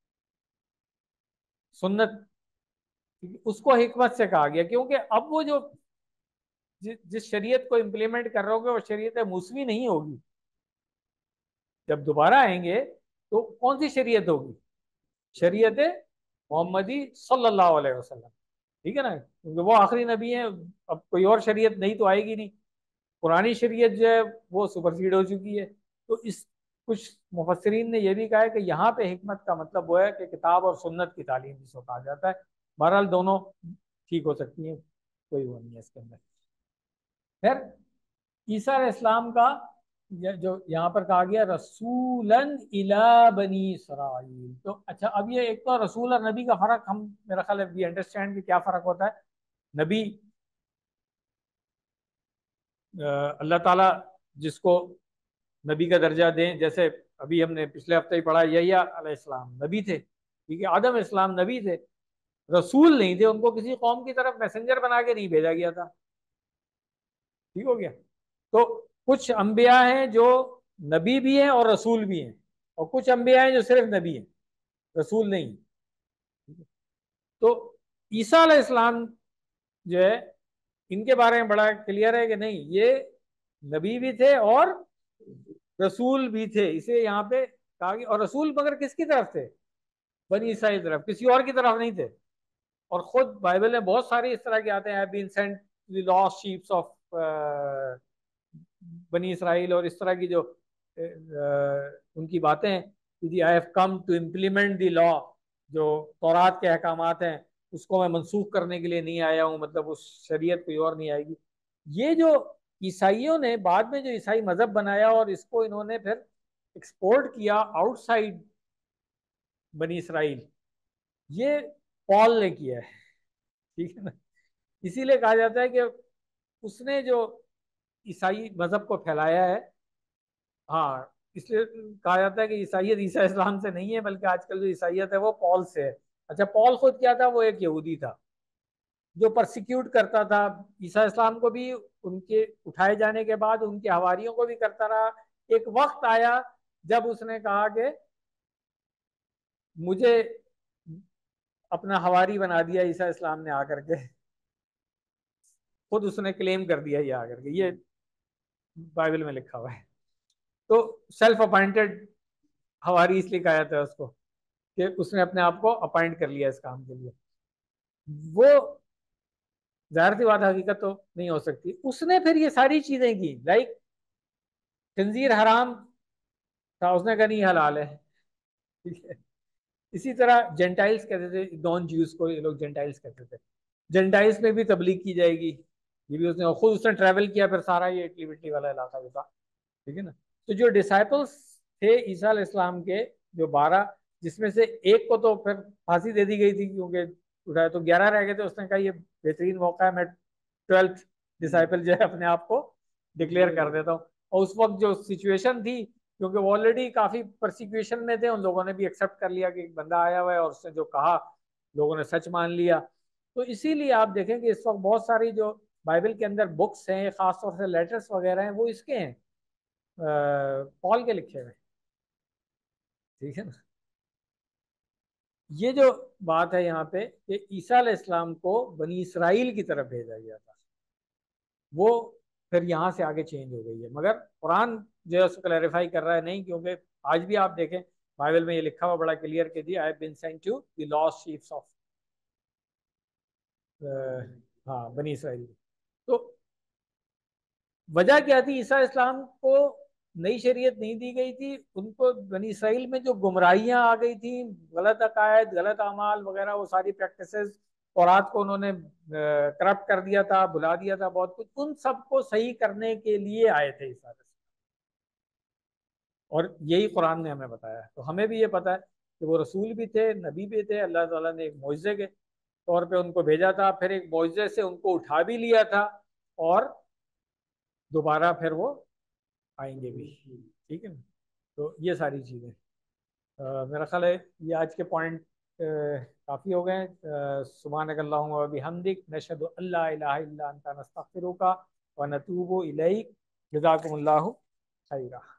سنت، اس کو حکمت سے کہا گیا کیونکہ اب وہ جو جس شریعت کو امپلیمنٹ کر رہے ہوں گے وہ شریعت موسوی نہیں ہوگی، جب دوبارہ آئیں گے تو کون سی شریعت ہوگی؟ شریعت محمدی صلی اللہ علیہ وسلم، ٹھیک ہے نا، کیونکہ وہ آخری نبی ہیں، اب کوئی اور شریعت نہیں تو آئے گی نہیں، پرانی شریعت جو ہے وہ سپرسیڈ ہو چکی ہے۔ تو اس کچھ مفسرین نے یہ بھی کہا ہے کہ یہاں پہ حکمت کا مطلب وہ ہے کہ کتاب اور سنت کی تعلیم جس کو کہا جاتا ہے۔ بہرحال دونوں ٹھیک ہو سکتی ہیں، کوئی وہ نہیں ہے اس کے اندر۔ پھر عیسیٰ علیہ السلام کا جو یہاں پر کہا گیا رسولاً الی بنی اسرائیل، تو اچھا اب یہ ایک تو رسول اور نبی کا فرق ہم میرا خیال ہے وی انڈرسٹینڈ کہ کیا فرق ہوتا ہے۔ نبی اللہ تعالیٰ جس کو نبی کا درجہ دیں، جیسے ابھی ہم نے پچھلے ہفتے ہی پڑھا یحییٰ علیہ السلام نبی تھے، ٹھیک ہے، آدم علیہ السلام نبی تھے، رسول نہیں تھے، ان کو کسی قوم کی طرف میسنجر بنا کے نہیں بھیجا گیا تھا، ٹھیک ہو گیا۔ تو کچھ انبیاء ہیں جو نبی بھی ہیں اور رسول بھی ہیں، اور کچھ انبیاء ہیں جو صرف نبی ہیں، رسول نہیں۔ تو عیسیٰ علیہ السلام جو ہے ان کے بارے میں بڑا کلیئر ہے کہ نہیں، یہ نبی بھی تھے اور رسول بھی تھے، اسے یہاں پہ کہا گیا، اور رسول مگر کس کی طرف تھے؟ بنی اسرائیل کی طرف، کسی اور کی طرف نہیں تھے۔ اور خود بائبل میں بہت ساری اس طرح کے آتے ہیں، been sent to the lost sheep of بنی اسرائیل، اور اس طرح کی جو ان کی باتیں ہیں کہ I have come to implement the law، جو تورات کے احکامات ہیں اس کو میں منسوخ کرنے کے لیے نہیں آیا ہوں، مطلب اس شریعت کوئی اور نہیں آئے گی۔ یہ جو عیسائیوں نے بعد میں جو عیسائی مذہب بنایا اور اس کو انہوں نے پھر ایکسپورٹ کیا آؤٹ سائڈ بنی اسرائیل، یہ پال نے کیا ہے، ٹھیک ہے نا، اسی لیے کہا جاتا ہے کہ اس نے جو عیسائی مذہب کو پھیلایا ہے، ہاں اس لیے کہا جاتا ہے کہ عیسائیت عیسیٰ اسلام سے نہیں ہے، بلکہ آج کل جو عیسائیت ہے وہ پال سے ہے۔ اچھا پال خود کیا تھا؟ وہ ایک یہودی تھا جو پرسیکیوٹ کرتا تھا عیسیٰ اسلام کو بھی، ان کے اٹھائے جانے کے بعد ان کے حواریوں کو بھی کرتا رہا۔ ایک وقت آیا جب اس نے کہا کہ مجھے اپنا حواری بنا دیا عیسیٰ اسلام نے، آ کر کے خود اس نے کلیم کر دیا، یہ آ کر کے، یہ بائبل میں لکھا ہوا ہے۔ تو سیلف اپائنٹڈ حواری اس لیے کہا جاتا ہے اس کو کہ اس نے اپنے آپ کو اپائنٹ کر لیا اس کام کے لیے۔ وہ ظاہر سی بات حقیقت تو نہیں ہو سکتی، اس نے پھر یہ ساری چیزیں کی، لائک خنزیر حرام تھا، اس نے کہا نہیں حلال ہے، ٹھیک ہے۔ اسی طرح جینٹائلز کہتے تھے، نان جیوز کو یہ لوگ جینٹائلز کہتے تھے، جینٹائلز میں بھی تبلیغ کی جائے گی، یہ بھی اس نے خود اس نے ٹریول کیا، پھر سارا یہ اٹلی وٹلی والا علاقہ بھی تھا، ٹھیک ہے نا۔ تو جو ڈسائپلس تھے عیسیٰ علیہ السلام کے جو 12، جس میں سے ایک کو تو پھر پھانسی دے دی گئی تھی کیونکہ اٹھایا، تو 11 رہ گئے تھے، اس نے کہا یہ بہترین موقع ہے، میں 12th ڈسائپل جو ہے اپنے آپ کو ڈکلیئر کر دیتا ہوں۔ اور اس وقت جو سچویشن تھی، کیونکہ وہ آلریڈی کافی پرسیکیوشن میں تھے، ان لوگوں نے بھی ایکسیپٹ کر لیا کہ ایک بندہ آیا ہوا ہے، اور اس نے جو کہا لوگوں نے سچ مان لیا۔ تو اسی لیے آپ دیکھیں کہ اس وقت بہت ساری جو بائبل کے اندر بکس ہیں، خاص طور سے لیٹرز وغیرہ ہیں، وہ اس کے ہیں، پال کے لکھے ہوئے، ٹھیک ہے نا۔ یہ جو بات ہے یہاں پہ کہ عیسیٰ علیہ السلام کو بنی اسرائیل کی طرف بھیجا گیا تھا، وہ پھر یہاں سے آگے چینج ہو گئی ہے، مگر قرآن جو ہے اس کو کلیریفائی کر رہا ہے نہیں، کیونکہ آج بھی آپ دیکھیں بائبل میں یہ لکھا ہوا بڑا کلیئر کہ the I have been sent to the lost sheeps of ہاں بنی اسرائیل۔ تو وجہ کیا تھی؟ عیسیٰ اسلام کو نئی شریعت نہیں دی گئی تھی، ان کو بنی اسرائیل میں جو گمراہیاں آ گئی تھیں، غلط عقائد، غلط اعمال وغیرہ، وہ ساری پریکٹسز، تورات کو انہوں نے کرپٹ کر دیا تھا، بھلا دیا تھا بہت کچھ، ان سب کو صحیح کرنے کے لیے آئے تھے عیسیٰ علیہ السلام، اور یہی قرآن نے ہمیں بتایا ہے۔ تو ہمیں بھی یہ پتا ہے کہ وہ رسول بھی تھے، نبی بھی تھے، اللہ تعالیٰ نے ایک معجزے کے طور پہ ان کو بھیجا تھا، پھر ایک معجزے سے ان کو اٹھا بھی لیا تھا، اور دوبارہ پھر وہ آئیں گے بھی۔ ٹھیک ہے نا. تو یہ ساری چیزیں میرا خیال ہے یہ آج کے پوائنٹ کافی ہو گئے. سبحانک اللہم و بحمدک نشہد ان لا الہ الا انت نستغفرک و نتوب الیک. جزاکم اللہ خیرا.